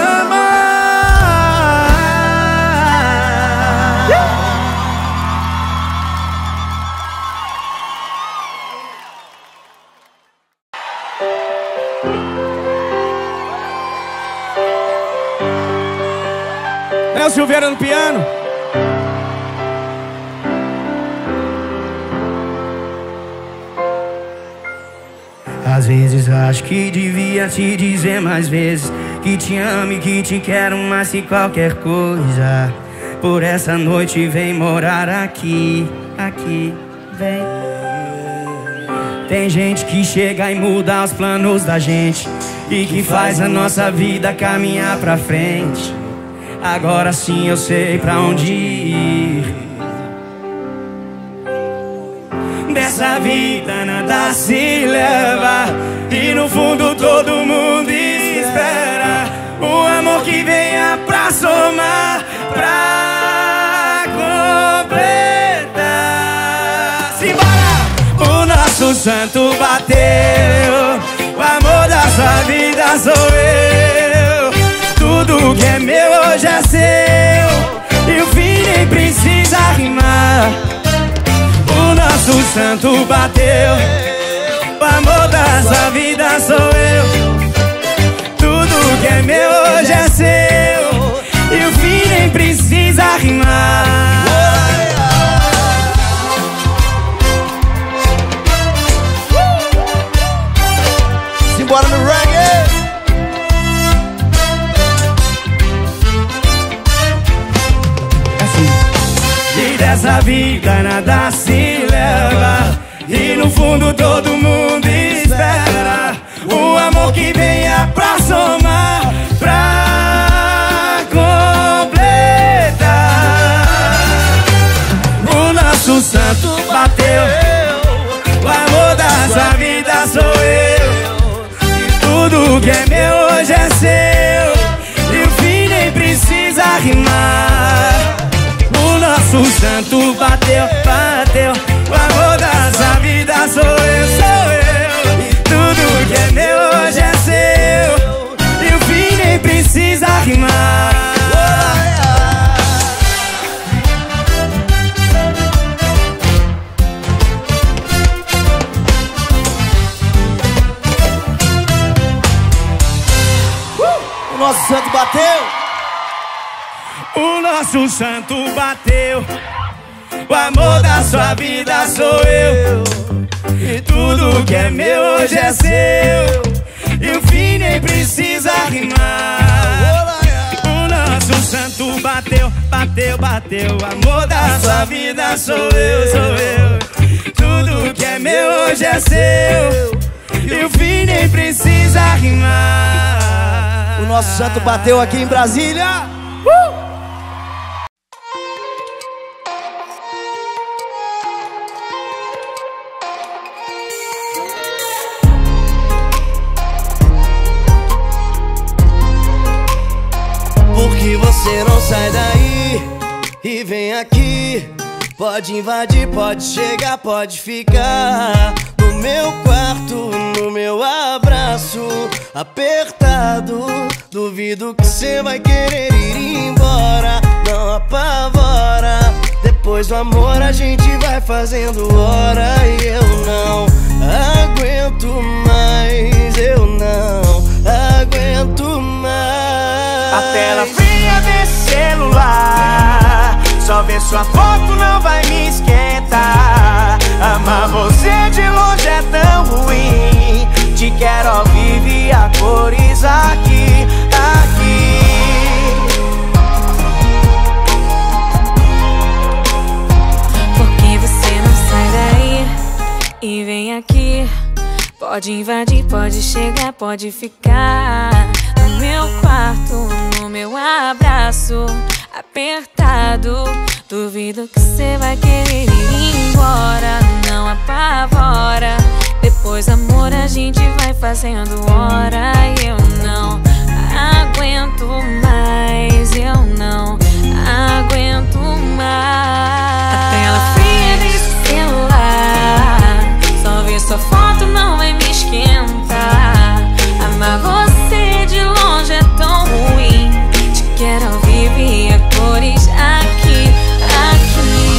Léo Silveira no piano. Às vezes acho que devia te dizer mais vezes que te amo e que te quero mais que qualquer coisa. Por essa noite vem morar aqui, aqui, vem. Tem gente que chega e muda os planos da gente e que faz a nossa vida caminhar pra frente. Agora sim eu sei pra onde ir. Dessa vida nada se leva e no fundo todo mundo espera um amor que venha pra somar, pra completar. Simbora! O nosso santo bateu, o amor da sua vida sou eu. Tudo que é meu hoje é seu e o fim nem precisa rimar. O nosso santo bateu, o amor da sua vida sou eu. Tudo que é meu hoje é seu e o fim nem precisa rimar. Simbora no reggae. E dessa vida nada se leva e no fundo todo mundo espera um amor que venha pra somar, pra completar. O nosso santo bateu, o amor da sua vida sou eu. E tudo que é meu hoje é seu e o fim nem precisa rimar. O nosso santo bateu, bateu, o amor da sua vida sou eu, sou eu. Tudo que é meu hoje é seu e o fim nem precisa rimar. O nosso santo bateu. O nosso santo bateu, o amor da sua vida sou eu. E tudo que é meu hoje é seu e o fim nem precisa rimar. O nosso santo bateu, bateu, bateu, o amor da sua vida sou eu, sou eu. Tudo que é meu hoje é seu e o fim nem precisa rimar. O nosso santo bateu aqui em Brasília. Por que você não sai daí e vem aqui Pode invadir, pode chegar, pode ficar no meu quarto, no meu abraço apertado. Duvido que cê vai querer ir embora. Não apavora. Depois do amor a gente vai fazendo hora. E eu não aguento mais, eu não aguento mais. A tela fria desse celular, só ver sua foto não vai me esquentar. Amar você de longe é tão ruim. Te quero ao vivo e a cores aqui, aqui. Por que você não sai daí e vem aqui? Pode invadir, pode chegar, pode ficar no meu quarto, no meu abraço apertado. Duvido que cê vai querer ir embora. Não apavora. Depois amor a gente vai fazendo hora. E eu não aguento mais, eu não aguento mais. A tela fria desse celular, só ver sua foto não vai me esquentar. Amar você de longe é tão ruim. Te quero ao vivo e a cores aqui, aqui.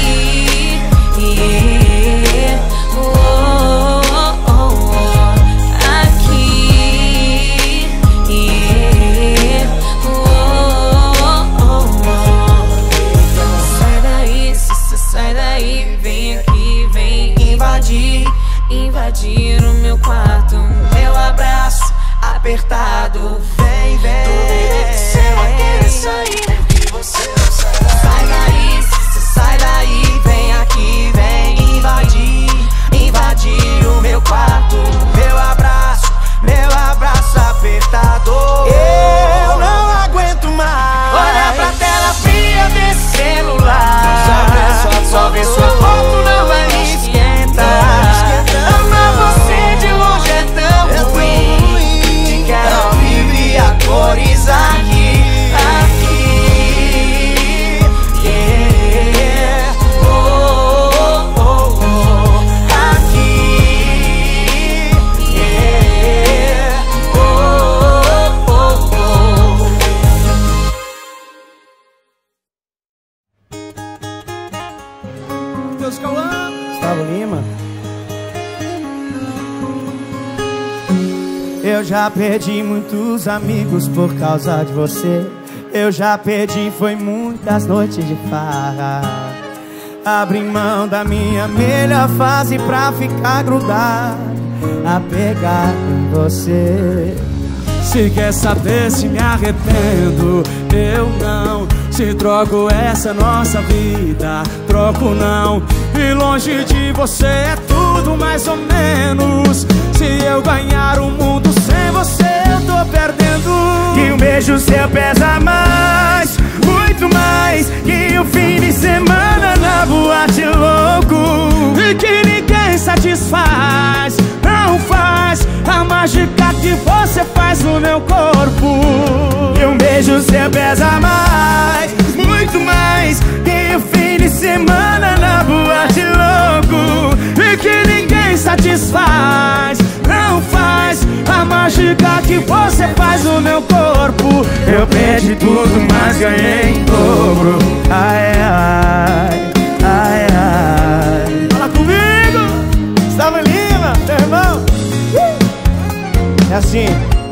Yeah. Oh, oh, oh, oh. Aqui. Yeah. Oh, oh, oh. Sai daí, se sai daí, vem aqui, vem invadir, invadir o meu quarto, meu abraço apertado. Vem, vem. Duvido que cê vai querer sair e você não sai daí. Sai daí, se sai daí, vem aqui, vem invadir, invadir o meu quarto, meu abraço apertado. Eu não aguento mais. Olha pra tela fria desse celular, só ver sua foto não vai me esquentar. Amar você de longe é tão ruim. Te quero ao vivo e a cores aqui, aqui. Yeah. Oh, oh, oh. Aqui. Yeah. Oh, oh, oh. Gustavo Lima. Eu já perdi muitos amigos por causa de você. Eu já perdi, foi muitas noites de farra. Abri mão da minha melhor fase pra ficar grudado, apegado em você. Se quer saber se me arrependo, eu não. Se troco essa nossa vida, troco não. E longe de você é tudo mais ou menos. Se eu ganhar o mundo sem você, eu tô perdendo. E um beijo seu pesa mais, muito mais que o fim de semana na boate louco. E que ninguém satisfaz, não faz a mágica que você faz no meu corpo. E um beijo seu pesa mais, muito mais que o fim de semana na boate louco. E que ninguém satisfaz, não faz a mágica que você faz no meu corpo. Eu perdi tudo, mas ganhei em dobro. Ai, ai, ai, ai. Fala comigo, Gustavo Lima, meu irmão. É assim.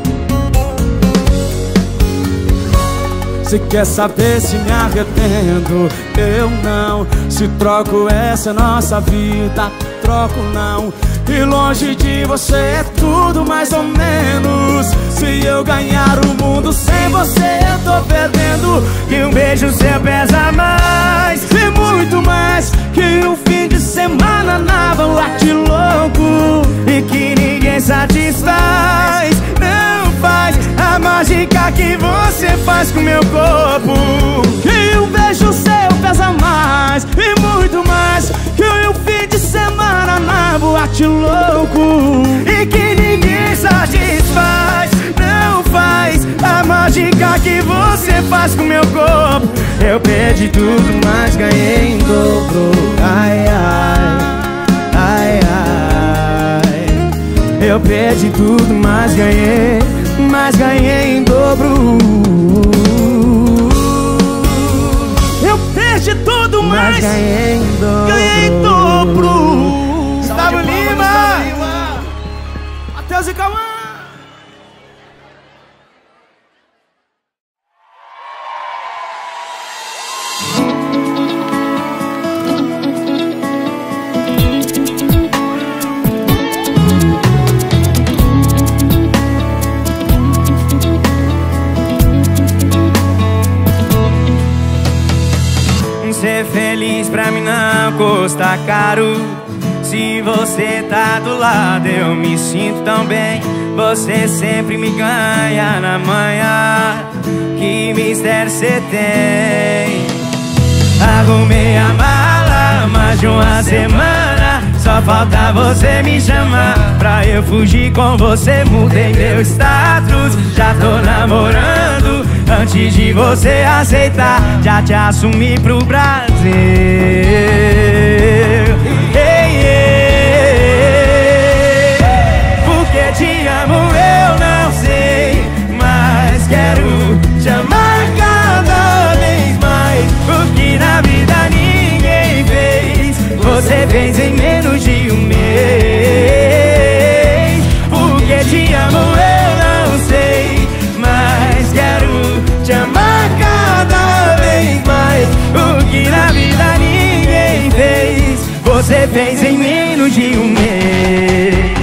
Se quer saber se me arrependo, eu não. Se troco essa nossa vida, troco não. E longe de você é tudo mais ou menos. Se eu ganhar o mundo sem você, eu tô perdendo. E um beijo seu pesa mais, e muito mais que um fim de semana na boate louco. E que ninguém satisfaz, não faz a mágica que você faz com meu corpo. E um beijo seu pesa mais, e muito mais que um fim de semana na boate louco. E que ninguém satisfaz, não faz a mágica que você você faz com meu corpo. Eu perdi tudo, mas ganhei em dobro. Ai, ai, ai, ai. Eu perdi tudo, mas ganhei em dobro. Eu perdi tudo, mas ganhei em dobro. Gustavo Lima, Matheus e Cauã. Ser feliz pra mim não custa caro. Se você tá do lado eu me sinto tão bem. Você sempre me ganha na manhã. Que mistério cê tem? Arrumei a mala mais de uma semana. Só falta você me chamar pra eu fugir com você. Mudei meu status, já tô namorando. Antes de você aceitar, já te assumi pro Brasil. Porque te amo eu não sei, mas quero te amar cada vez mais. O que na vida ninguém fez, você fez em menos de um mês. Porque te amo eu não sei, mas quero te amar cada vez mais. O que na vida ninguém fez, você fez em menos de um mês.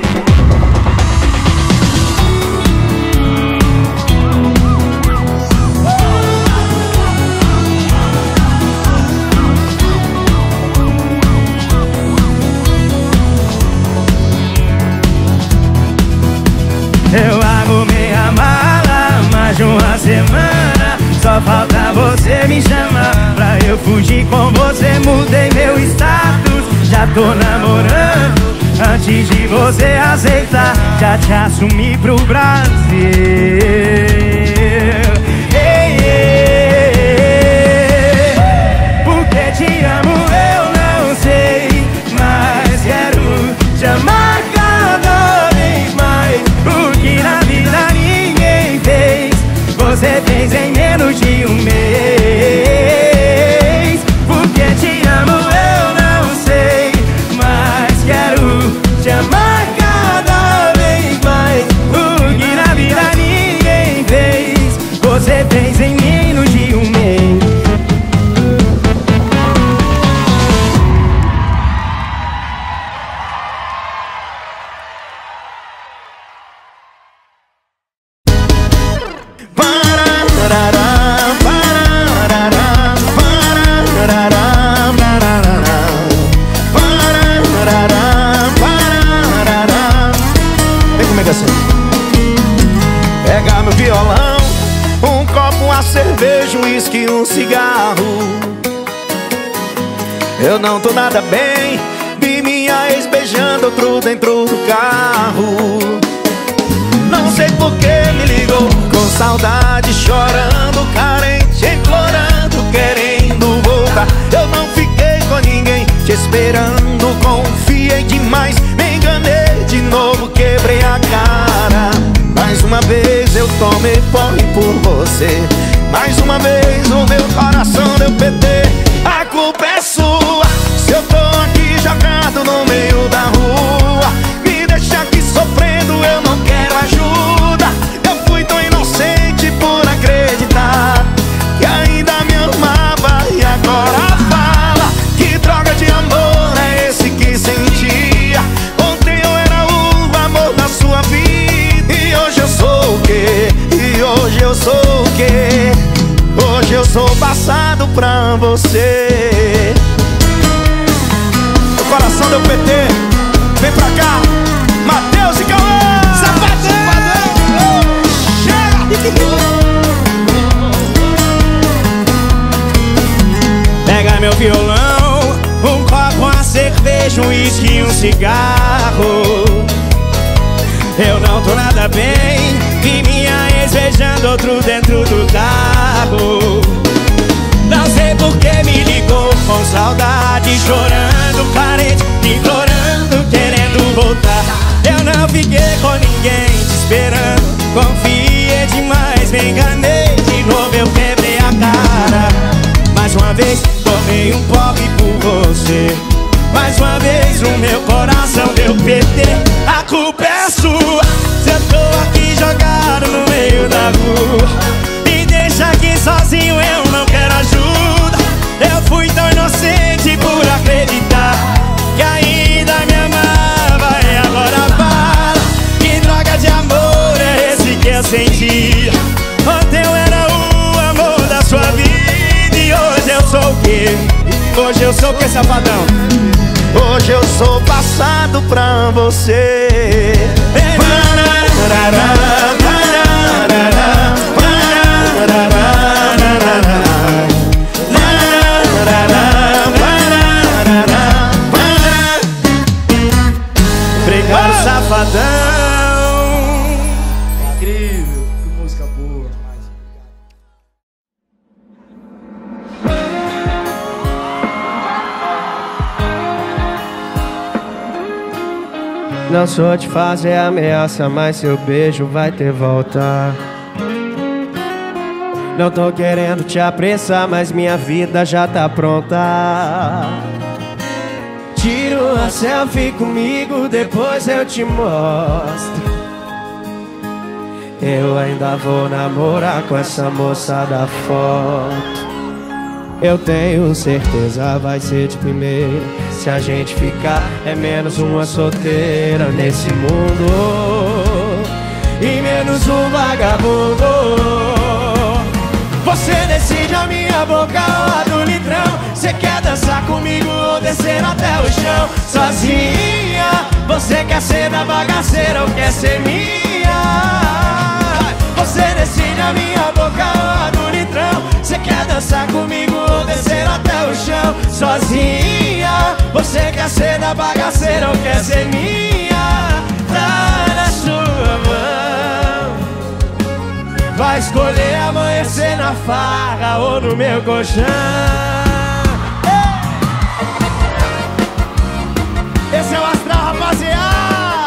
Eu arrumei a mala mais de uma semana. Só falta você me chamar pra eu fugir com você. Mudei meu status, já tô namorando. Antes de você aceitar, já te assumi pro Brasil. Porque te amo eu não sei, mas quero te amar cada vez mais. O que na vida ninguém fez, você fez em menos de um mês. Porque te amo eu não sei, mas quero te amar cada vez mais. O que na vida ninguém fez, você fez em menos de um mês. Pegar meu violão, um copo, uma cerveja, um uísque, um cigarro. Eu não tô nada bem, vi minha ex beijando outro dentro do carro. Não sei por que me ligou, com saudade, chorando, carente, implorando, querendo voltar. Eu não fiquei com ninguém, te esperando, confiei demais, me enganei de novo, quebrei a cara. Mais uma vez eu tomei porre por você. Mais uma vez o meu coração deu PT. A culpa é sua, se eu tô aqui jogado no meio da rua. Me deixa aqui sofrendo, eu não quero ajuda. Eu fui tão inocente por acreditar que ainda me amava e agora fala. Que droga de amor é esse que sentia? Ontem eu era o amor da sua vida, e hoje eu sou o quê? E hoje eu sou o quê? Hoje eu sou passado pra você. O coração deu PT. Vem pra cá, Matheus e Cauã. Safadão! Pega meu violão, um copo, uma cerveja, um uísque e um cigarro. Eu não tô nada bem, vi minha ex beijando outro dentro do carro. Não sei por que me ligou com saudade, chorando, carente, implorando, querendo voltar. Eu não fiquei com ninguém te esperando, confiei demais, me enganei, de novo eu quebrei a cara. Mais uma vez tomei um pop por você, mais uma vez o meu coração deu PT. A culpa é sua, se eu tô aqui jogado no meio da rua. Me deixa aqui sozinho, eu não quero ajuda. Eu fui tão inocente por acreditar que ainda me amava e agora fala. Que droga de amor é esse que eu sentia? Ontem eu era o amor da sua vida e hoje eu sou o quê? Hoje eu sou o que, safadão? Hoje eu sou passado pra você. Obrigado, safadão. Incrível, que música boa. Não sou de fazer ameaça, mas seu beijo vai ter volta. Não tô querendo te apressar, mas minha vida já tá pronta. Tira uma selfie comigo, depois eu te mostro. Eu ainda vou namorar com essa moça da foto. Eu tenho certeza vai ser de primeira. Se a gente ficar é menos uma solteira nesse mundo e menos um vagabundo. Você decide a minha boca ou a do litrão. Você quer dançar comigo ou descer até o chão? Sozinha, você quer ser da bagaceira ou quer ser minha? Você decide a minha boca ou a do litrão. Você quer dançar comigo ou descer até o chão? Sozinha, você quer ser da bagaceira ou quer ser minha? Tá na sua mão. Vai escolher amanhecer na farra ou no meu colchão. Esse é o astral, rapaziada.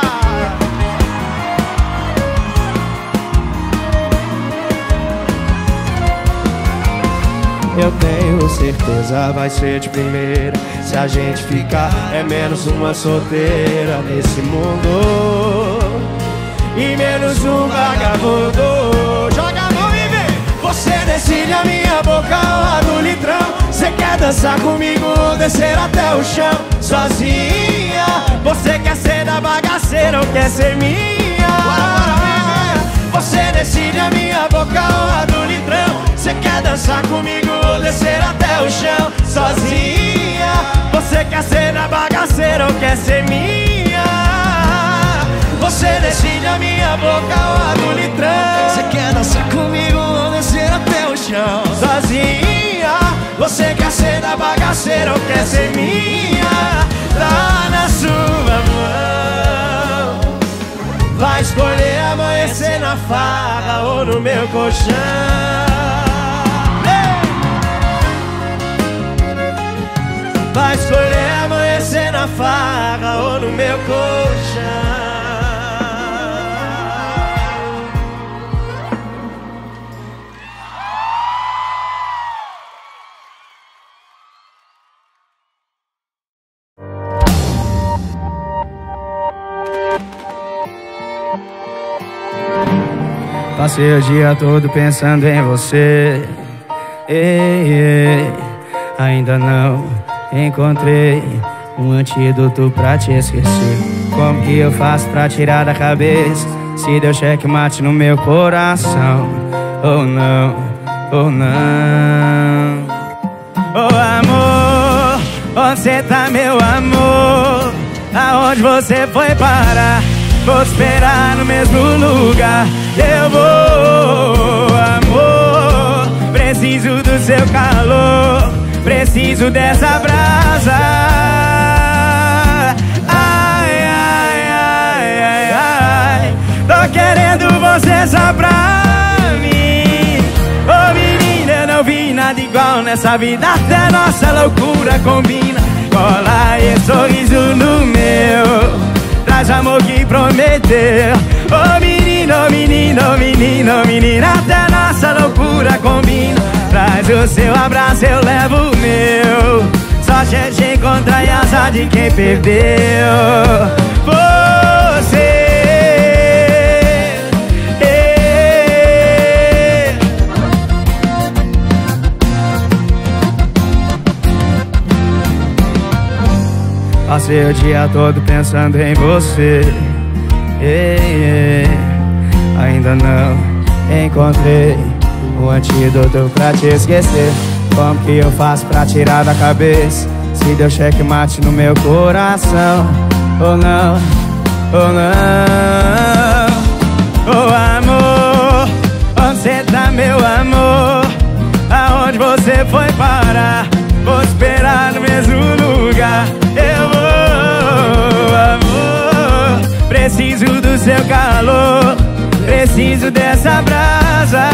Eu tenho certeza vai ser de primeira. Se a gente ficar é menos uma solteira nesse mundo e menos um vagabundo. Joga a mão e vem. Você decide a minha boca ou a do litrão. Você quer dançar comigo ou descer até o chão? Sozinha, você quer ser da bagaceira ou quer ser minha? Você decide a minha boca ou a do litrão. Você quer dançar comigo ou descer até o chão? Sozinha, você quer ser da bagaceira ou quer ser minha? Você decide a minha boca ou a do litrão. Você quer dançar comigo ou descer até o chão? Sozinha, você quer ser da bagaceira ou quer ser minha? Tá na sua mão. Vai escolher amanhecer na farra ou no meu colchão. Vai escolher amanhecer na farra ou no meu colchão. Passei o dia todo pensando em você. Ainda não encontrei um antídoto pra te esquecer. Como que eu faço pra tirar da cabeça se deu checkmate no meu coração? Ou não, ou não. Oh amor, onde cê tá meu amor? Aonde você foi parar? Vou te esperar no mesmo lugar. Eu vou, amor. Preciso do seu calor, preciso dessa brasa. Ai, ai, ai, ai, ai. Tô querendo você só pra não vi nada igual nessa vida, até nossa loucura combina. Cola esse sorriso no meu, traz amor que prometeu. Oh menino, oh menino, oh menino, oh menina, até nossa loucura combina. Traz o seu abraço, eu levo o meu. Sorte é te encontrar e azar de quem perdeu você. Passei o dia todo pensando em você. Ainda não encontrei o antídoto pra te esquecer. Como que eu faço pra tirar da cabeça? Se deu checkmate no meu coração. Ou não, ou não. Oh amor, onde cê tá meu amor? Aonde você foi parar? Vou esperar no mesmo lugar. Eu vou, amor. Preciso do seu calor, preciso dessa brasa.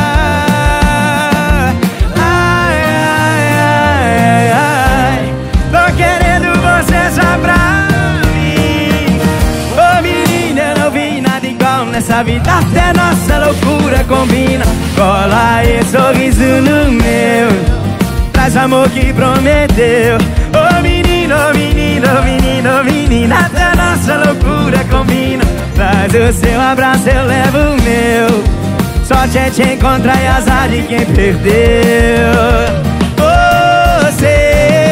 Ai, ai, ai, ai. Tô querendo você só pra mim. Ô menina, não vi nada igual nessa vida, até nossa loucura combina. Cola esse sorriso no meu, traz amor que prometeu. Oh menino, oh menino, oh menino, oh menina, até nossa loucura combina. Traz o seu abraço, eu levo o meu. Sorte é te encontrar e azar de quem perdeu você.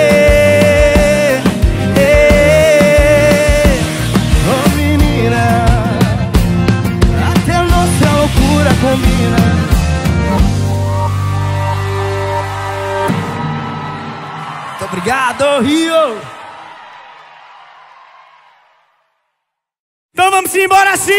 Oh menina, até nossa loucura combina. Obrigado, Rio! Então vamos embora assim!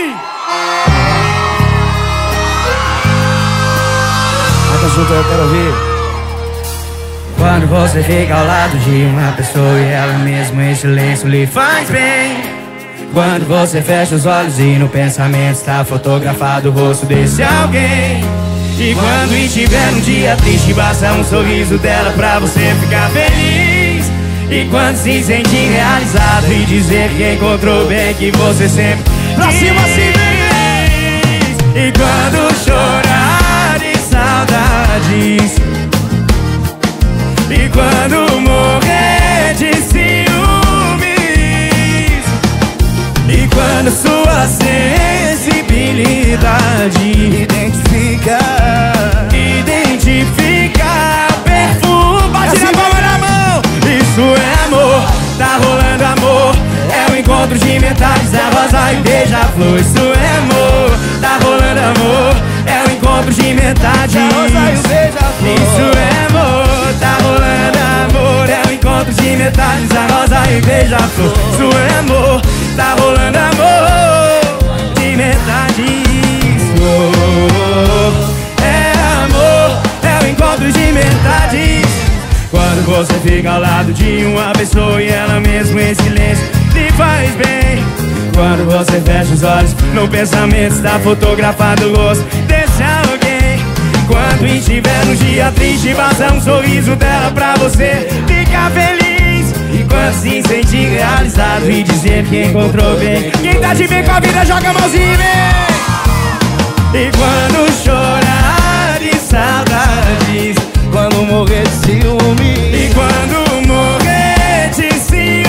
Canta junto, eu quero ouvir. Quando você fica ao lado de uma pessoa e ela mesmo em silêncio lhe faz bem. Quando você fecha os olhos e no pensamento está fotografado o rosto desse alguém. E quando estiver num dia triste, basta um sorriso dela pra você ficar feliz. E quando se sentir realizado e dizer que encontrou bem que você sempre pra cima assim, quis. E quando chorar de saudades, e quando morrer de ciúmes, e quando sua sensibilidade identificar perfume, bate na palma na mão. Isso é amor, tá rolando amor. É o encontro de metades, a rosa e o beija-flor. Isso é amor, tá rolando amor. É o encontro de metades, a rosa e o beija-flor. Isso é amor, tá rolando amor. É o encontro de metades, a rosa e o beija-flor. Isso é amor, tá rolando amor de metades. É amor, é o encontro de metades. Quando você fica ao lado de uma pessoa e ela mesmo em silêncio lhe faz bem. Quando você fecha os olhos, no pensamento está fotografado o rosto desse alguém. Quando estiver num dia triste, basta um sorriso dela pra você ficar feliz. E quando se sentir realizado e dizer que encontrou bem, quem tá de bem com a vida joga a mãozinha, vem! E quando chorar de saudades, quando morrer de ciúme, e quando morrer de ciúme,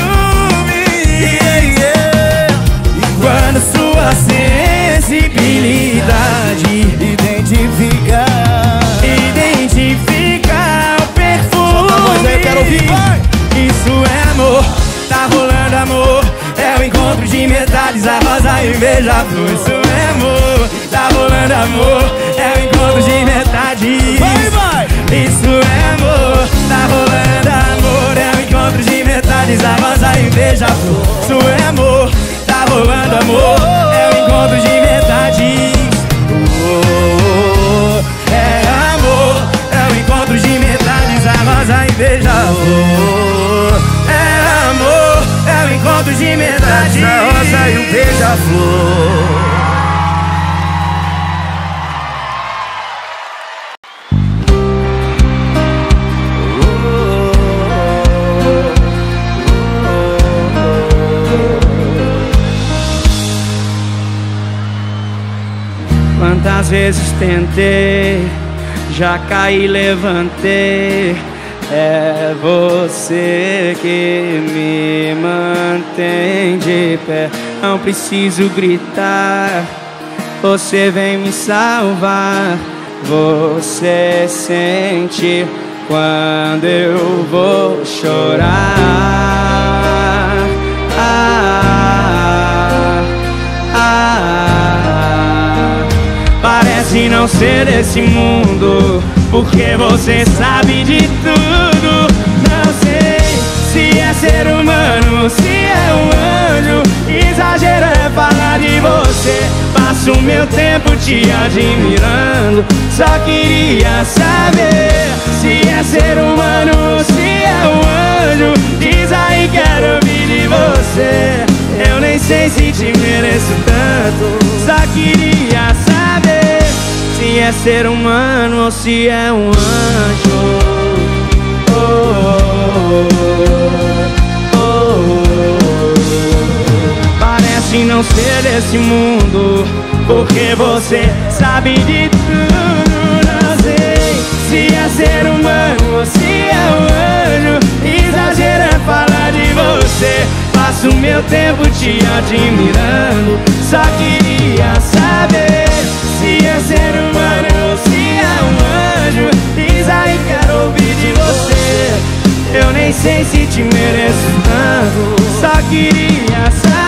e quando sua sensibilidade identificar o perfume, eu quero ouvir. Isso é amor, tá rolando amor. É o encontro de metades, a rosa e o beija-flor. Isso é amor, tá rolando amor. É o encontro de metades. Vai! Isso é amor, tá rolando amor. É o encontro de metades, a rosa e o beija-flor. Isso é amor, tá rolando amor. É o encontro de metades. É amor, é o encontro de metades, a rosa e o beija-flor. É amor, é o encontro de metades, a rosa e o beija-flor. vezes tentei, já caí e levantei. É você que me mantém de pé. Não preciso gritar, você vem me salvar. Você sente quando eu vou chorar. Parece não ser desse mundo, porque você sabe de tudo. Não sei se é ser humano, se é um anjo. Exagero é falar de você. Passo meu tempo te admirando. Só queria saber se é ser humano, se é um anjo. Diz aí, quero ouvir de você. Eu nem sei se te mereço tanto. Só queria saber se é ser humano ou se é um anjo. Oh, oh, oh, oh. Parece não ser desse mundo, porque você sabe de tudo. Não sei se é ser humano ou se é um anjo. Exagero é falar de você. Passo meu tempo te admirando. Só queria saber se é ser humano ou se é um anjo. Diz aí, quero ouvir de você. Eu nem sei se te mereço tanto. Só queria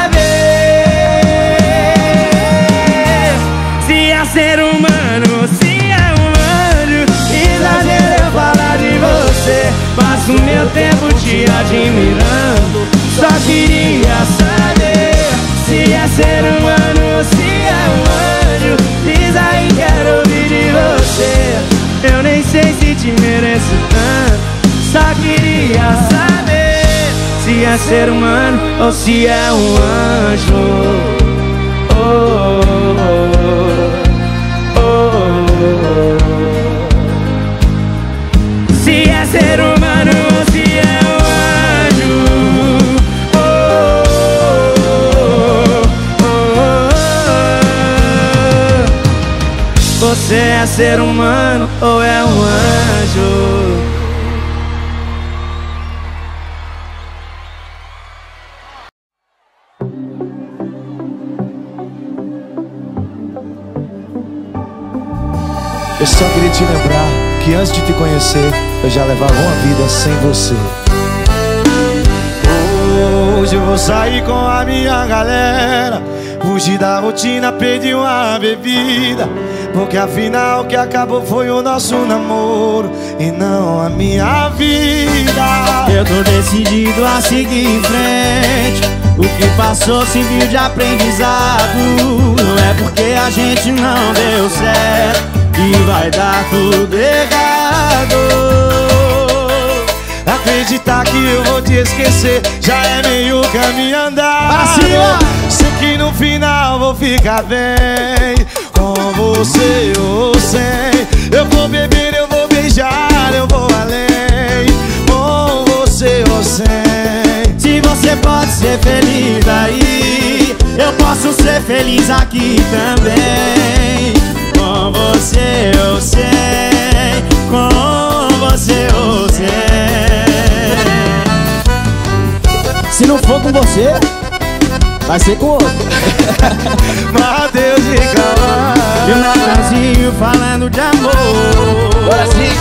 saber se é ser humano ou se é um anjo. Exagero é falar de você. Passo meu tempo te admirando. Só queria saber se é ser humano ou se é um anjo. Diz aí, quero ouvir de você. Eu nem sei se te mereço tanto. Só queria saber se é ser humano ou se é um anjo. Oh, oh, oh, oh. Se é ser humano ou se é um anjo. Você é ser humano ou é um anjo? Eu só queria te lembrar que antes de te conhecer eu já levava uma vida sem você. Hoje eu vou sair com a minha galera, fugir da rotina, pedir uma bebida, porque afinal o que acabou foi o nosso namoro e não a minha vida. Eu tô decidido a seguir em frente. O que passou serviu de aprendizado. Não é porque a gente não deu certo que vai dar tudo errado. Acreditar que eu vou te esquecer já é meio caminho andado. Para cima! Sei que no final vou ficar bem com você ou sem. Eu vou beber, eu vou beijar, eu vou além com você ou sem. Se você pode ser feliz aí, eu posso ser feliz aqui também. Com você eu sei, com você eu sei. Se não for com você, vai ser com outro. Mateus de Cauã E o Natanzinho falando de amor. Agora sim.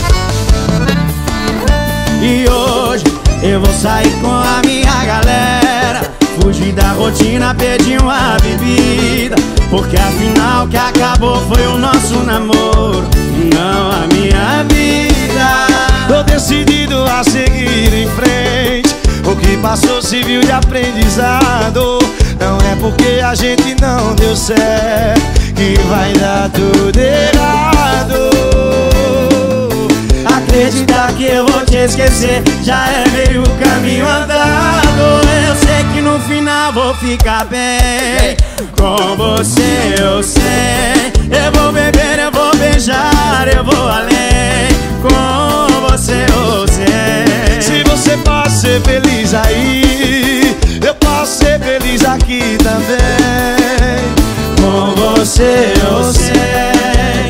E hoje eu vou sair com a minha galera, fugir da rotina, pedir uma bebida, porque afinal o que acabou foi o nosso namoro, não a minha vida. Tô decidido a seguir em frente. O que passou serviu de aprendizado. Não é porque a gente não deu certo que vai dar tudo errado. Acreditar que eu vou te esquecer já é meio caminho andado. Eu sei que no final vou ficar bem com você, eu sei. Eu vou beber, eu vou beijar, eu vou além com você, eu sei. Se você pode ser feliz aí, eu posso ser feliz aqui também. Com você eu sei,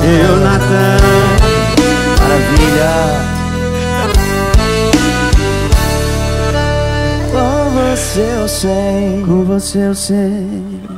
Eu, Natan. Maravilha. Com você eu sei, com você eu sei.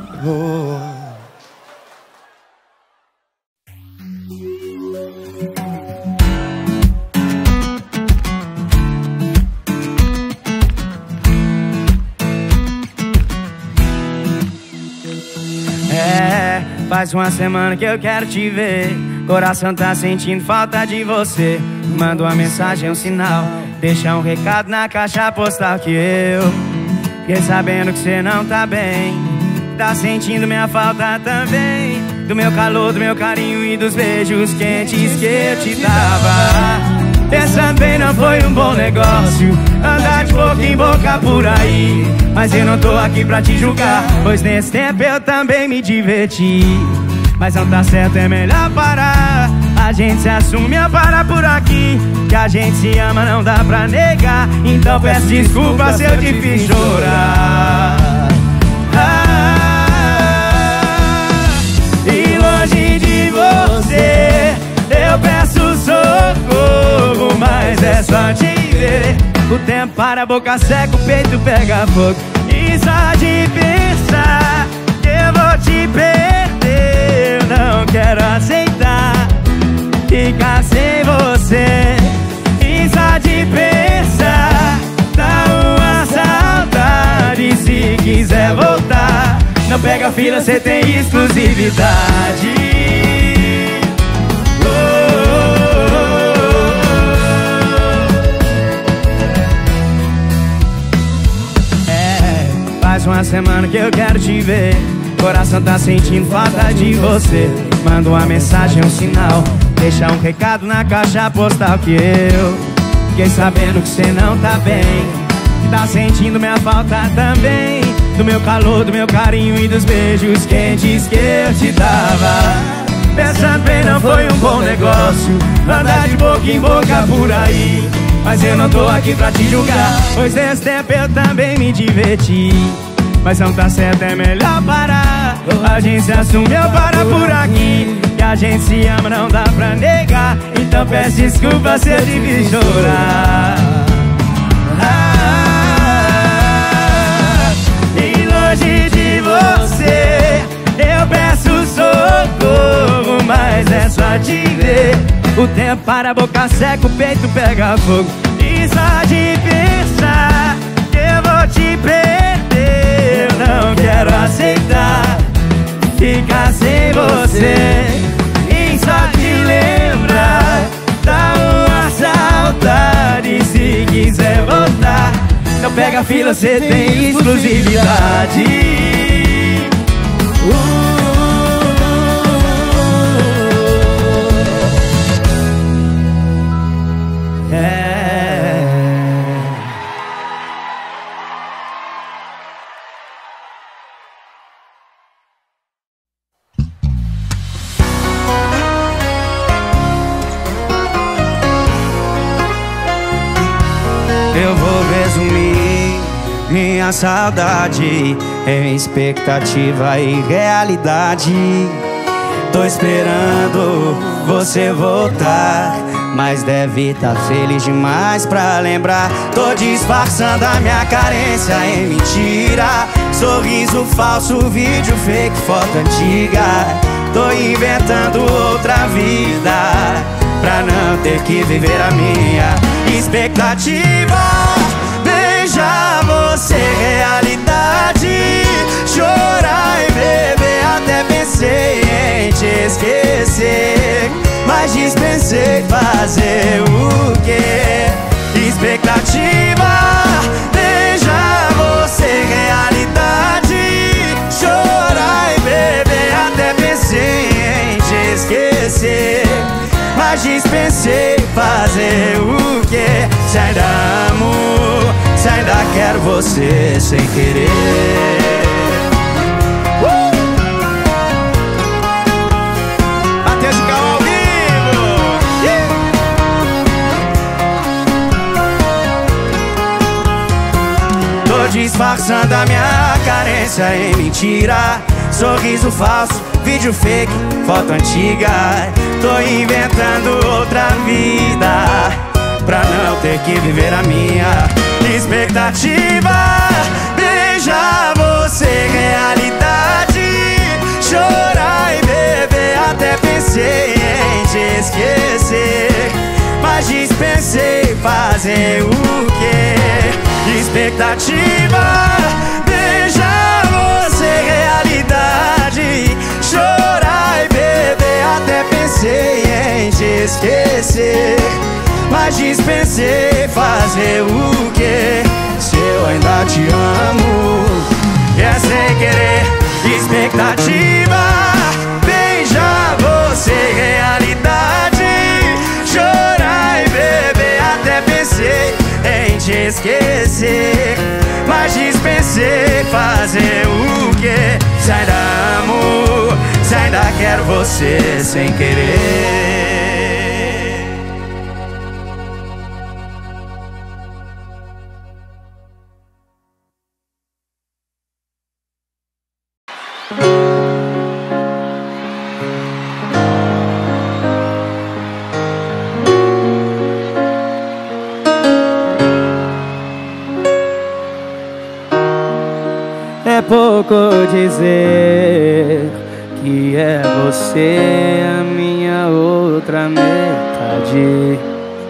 Faz uma semana que eu quero te ver. Coração tá sentindo falta de você. Manda uma mensagem, um sinal. Deixa um recado na caixa postal que eu fiquei sabendo que você não tá bem. Tá sentindo minha falta também. Do meu calor, do meu carinho e dos beijos quentes que eu te dava. Pensando bem, não foi um bom negócio andar de boca em boca por aí. Mas eu não tô aqui pra te julgar, pois nesse tempo eu também me diverti. Mas não tá certo, é melhor parar. A gente se assume a parar por aqui. Que a gente se ama, não dá pra negar. Então peço desculpa se eu te fiz chorar. E longe de você eu peço socorro, mas é só te ver. O tempo para, a boca seca, o peito pega fogo. E só de pensar que eu vou te perder, eu não quero aceitar ficar sem você. E só de pensar dá uma saudade. Se quiser voltar, não pega fila, cê tem exclusividade. Faz uma semana que eu quero te ver. Coração tá sentindo falta de você. Manda uma mensagem, um sinal. Deixa um recado na caixa postal que eu fiquei sabendo que você não tá bem. Que tá sentindo minha falta também. Do meu calor, do meu carinho e dos beijos quentes que eu te dava. Pensando bem, não foi um bom negócio andar de boca em boca por aí. Mas eu não tô aqui pra te julgar, pois nesse tempo eu também me diverti. Mas não tá certo, é melhor parar. A gente se assume, eu paro por aqui. Que a gente se ama, não dá pra negar. Então peço desculpa se eu te fiz chorar. E longe de você eu peço socorro, mas é só te ver. O tempo para, a boca seca, o peito pega fogo. E só de pensar que eu vou te perder, eu não quero aceitar ficar sem você. E só te lembrar dá uma saudade. Se quiser voltar, não pega fila, cê tem exclusividade. Eu vou resumir minha saudade em expectativa e realidade. Tô esperando você voltar, mas deve tá feliz demais pra lembrar. Tô disfarçando a minha carência em mentira. Sorriso falso, vídeo fake, foto antiga. Tô inventando outra vida pra não ter que viver a minha expectativa. Beijar você, realidade. Chorar e beber, até pensei em te esquecer, mas dispensei fazer o quê? Expectativa. Beijar você, realidade. Chorar e beber, até pensei em te esquecer, mas dispensei fazer o quê? Se ainda amo, se ainda quero você sem querer. Matheus de Cal ao vivo. Tô disfarçando a minha carência em mentira. sorriso falso, vídeo fake, foto antiga. Tô inventando outra vida pra não ter que viver a minha expectativa. Beijar você, realidade. Chorar e beber, até pensei em te esquecer, mas dispensei fazer o quê? Expectativa. Beijar você, realidade. Chorar e beber, até pensei em te esquecer, mas dispensei fazer o quê? Se eu ainda te amo, é sem querer. Expectativa. Beijar você, realidade. Chorar e beber, até pensei em te esquecer, mas dispensei fazer o quê? Se ainda amo, se ainda quero você sem querer. É pouco dizer que é você a minha outra metade.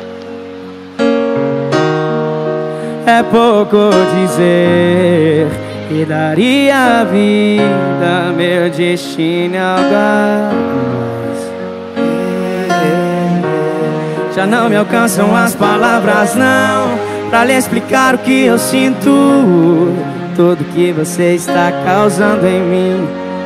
É pouco dizer que daria a vida, meu destino é algo a mais. Já não me alcançam as palavras não pra lhe explicar o que eu sinto, tudo que você está causando em mim.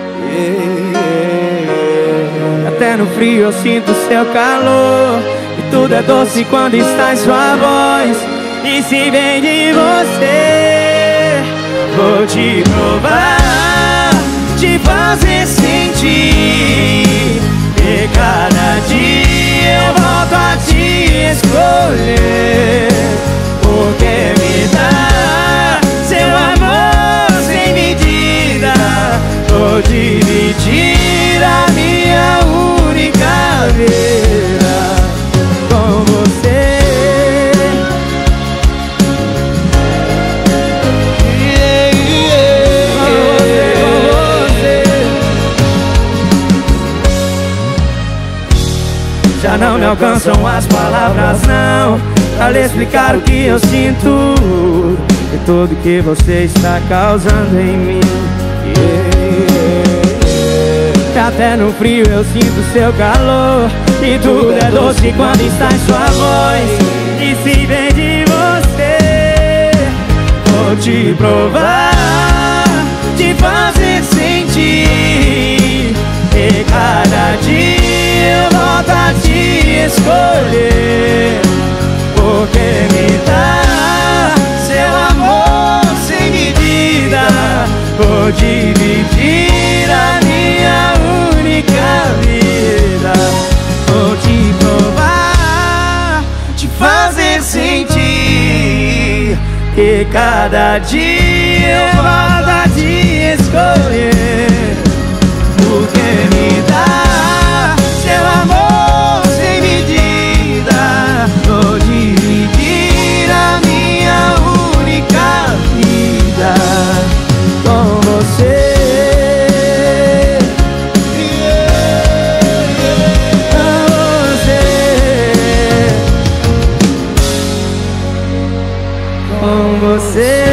Até no frio eu sinto seu calor, e tudo é doce quando está em sua voz. E se vem de você, vou te provar, te fazer sentir, e cada dia eu volto a te escolher, porque me dá seu amor sem medida. Vou dividir a minha única vida com você. Já não me alcançam as palavras não pra lhe explicar o que eu sinto, e tudo que você está causando em mim. Até no frio eu sinto seu calor, e tudo é doce quando está em sua voz. E se vem de você, vou te provar, te fazer sentir, e cada dia eu volto a te escolher, porque me dá seu amor sem medida. Vou dividir a minha única vida. Vou te provar, te fazer sentir, que cada dia eu volto a te escolher, porque me dá seu amor sem medida. Vou dividir a minha única vida com você. Com você.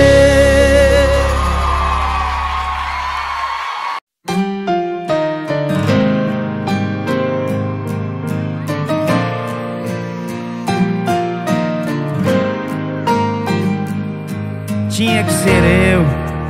Tinha que ser eu.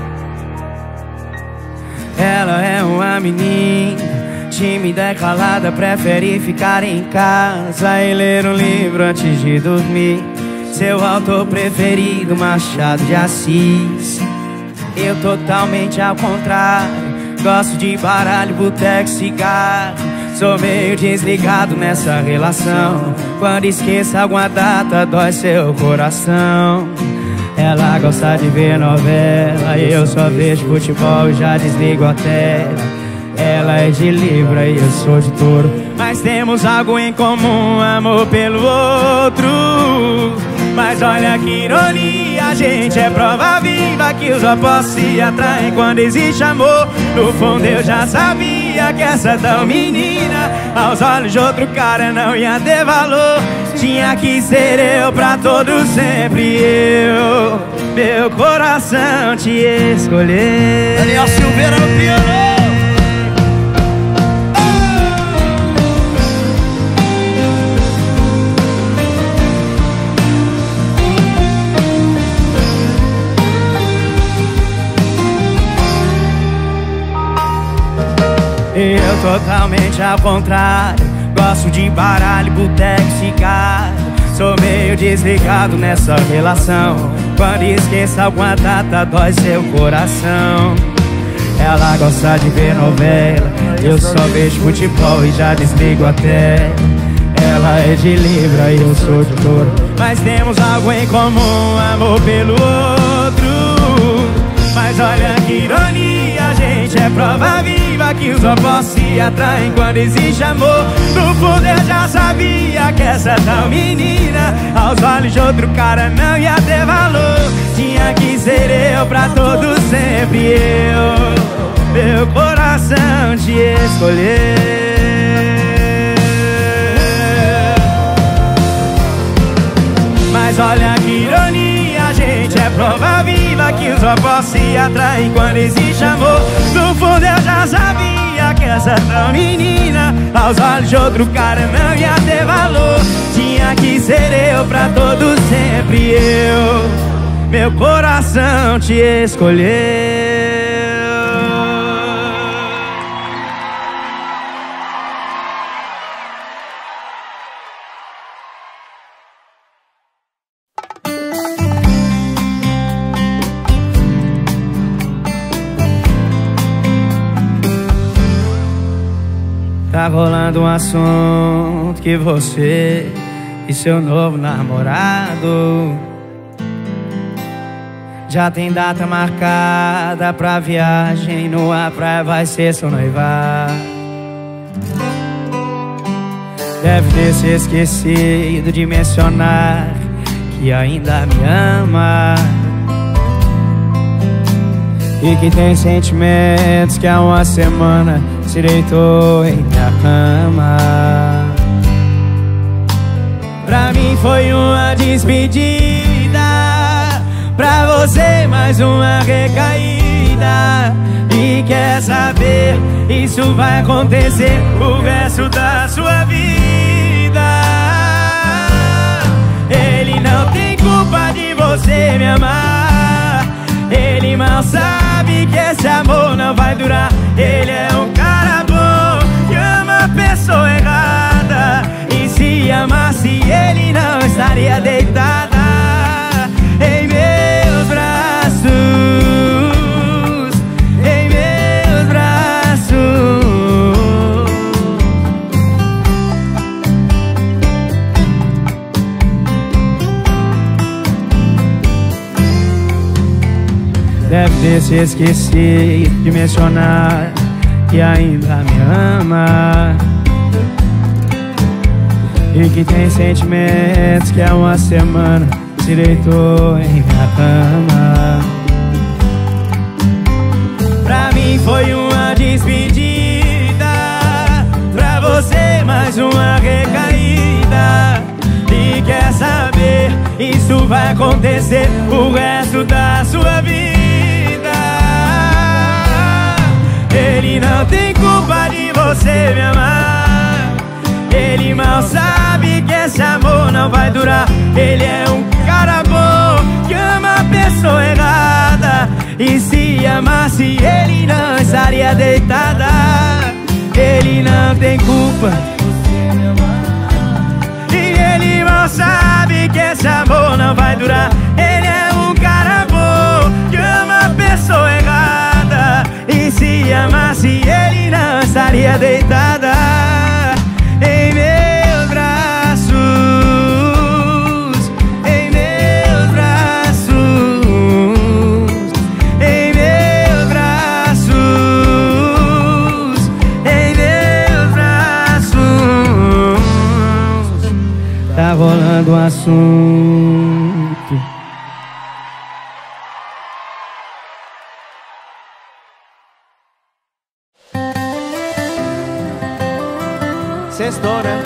Ela é uma menina tímida e calada, prefere ficar em casa e ler um livro antes de dormir. Seu autor preferido, Machado de Assis. Eu totalmente ao contrário, gosto de baralho, boteco, cigarro. Sou meio desligado nessa relação. Quando esqueço alguma data, dói seu coração. Ela gosta de ver novela e eu só vejo futebol e já desligo a tela. Ela é de Libra e eu sou de Touro, mas temos algo em comum, amor pelo outro. Mas olha que ironia, a gente é prova viva que os opostos se atraem quando existe amor. No fundo eu já sabia que essa tal menina aos olhos de outro cara não ia ter valor. Tinha que ser eu pra todo sempre, eu, meu coração te escolher. Daniel Silveira no piano. Eu totalmente ao contrário, gosto de baralho, boteco, cigarro. Sou meio desligado nessa relação. Quando esqueço alguma data, dói seu coração. Ela gosta de ver novela, eu só vejo futebol e já desligo a tela. Ela é de Libra e eu sou de Touro, mas temos algo em comum, amor pelo outro. Mas olha que ironia, a gente é prova viva que os opostos se atraem quando existe amor. No fundo eu já sabia que essa tal menina aos olhos de outro cara não ia ter valor. Tinha que ser eu pra todo sempre, eu, meu coração te escolher. Mas olha que ironia, a gente é prova viva que os opostos se atraem quando existe amor. No fundo eu já sabia que essa tal menina aos olhos de outro cara não ia ter valor. Tinha que ser eu pra todo sempre, eu, meu coração te escolheu. Tá rolando um assunto que você e seu novo namorado já tem data marcada pra viagem, numa praia vai ser seu noivado. Deve ter se esquecido de mencionar que ainda me ama e que tem sentimentos que há uma semana se deitou em minha cama. Pra mim foi uma despedida, pra você mais uma recaída. E quer saber, isso vai acontecer o resto da sua vida. Ele não tem culpa de você me amar, ele mal sabe que esse amor não vai durar. Ele é um cara bom que ama a pessoa errada, e se amasse ele não estaria deitada em meus braços, em meus braços. Deve ter se esquecido de mencionar que ainda me ama e que tem sentimentos que há uma semana se deitou em minha cama. Pra mim foi uma despedida, pra você mais uma recaída. E quer saber, isso vai acontecer o resto da sua vida. Ele não tem culpa de você me amar, ele mal sabe que esse amor não vai durar. Ele é um cara bom que ama a pessoa errada, e se amasse ele não estaria deitada. Ele não tem culpa e ele mal sabe que esse amor não vai durar. Ele é um cara bom que ama a pessoa errada, e se amasse ele não estaria deitada em meus braços, em meus braços. tá rolando um assunto. Sextou, né?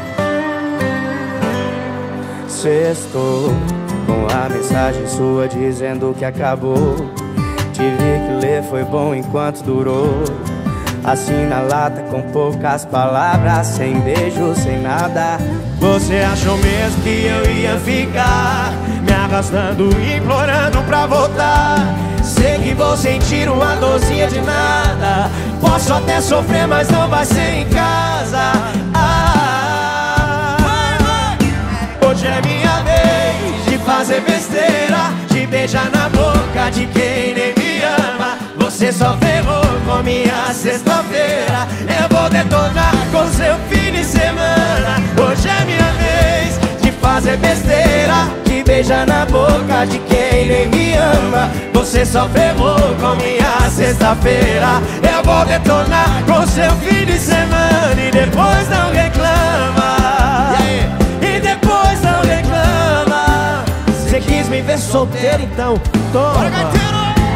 Sextou com a mensagem sua dizendo que acabou. Tive que ler, foi bom enquanto durou. Assim na lata com poucas palavras, sem beijo, sem nada. Você achou mesmo que eu ia ficar me arrastando, implorando pra voltar? Sei que vou sentir uma dorzinha de nada. Posso até sofrer, mas não vai ser em casa. Hoje é minha vez de fazer besteira, de beijar na boca de quem nem me ama. Você só ferrou com minha sexta-feira. Eu vou detonar com seu fim de semana. Hoje é minha vez de fazer besteira, de beijar na boca de quem nem me ama. Você só ferrou com minha sexta-feira. Eu vou detonar com seu fim de semana. E depois não reclama. E depois não reclama. Você quis me ver solteiro, então toma. Bora, gaiteiro!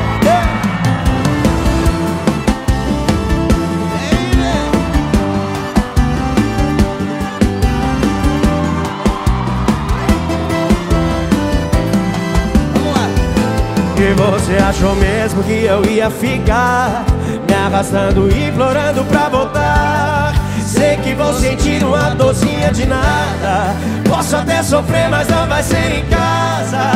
E você achou mesmo que eu ia ficar me arrastando, implorando pra voltar? Sei que vou sentir uma dorzinha de nada. Posso até sofrer, mas não vai ser em casa.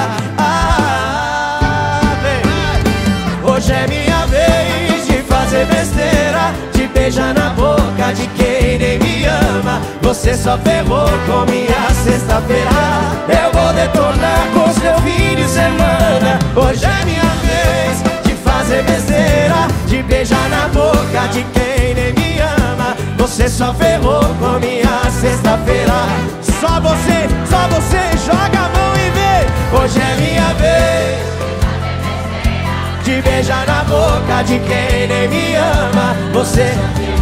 Hoje é minha vez de fazer besteira, de beijar na boca de quem nem me ama. Você só ferrou com minha sexta-feira. Eu vou detonar com seu fim de semana. Hoje é minha vez de fazer besteira, de beijar na boca de quem nem me ama. Você só ferrou com minha sexta-feira. Só você, joga a mão e vê. Hoje é minha vez de beijar na boca de quem nem me ama. Você.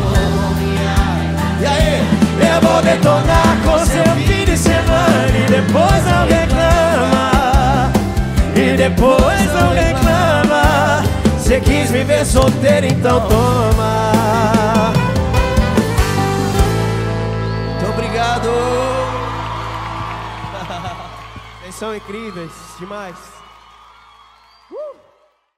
E aí? Eu vou detonar com seu fim de semana. E depois não reclama. E depois não reclama. Você quis me ver solteiro, então toma. Muito obrigado. Vocês são incríveis demais.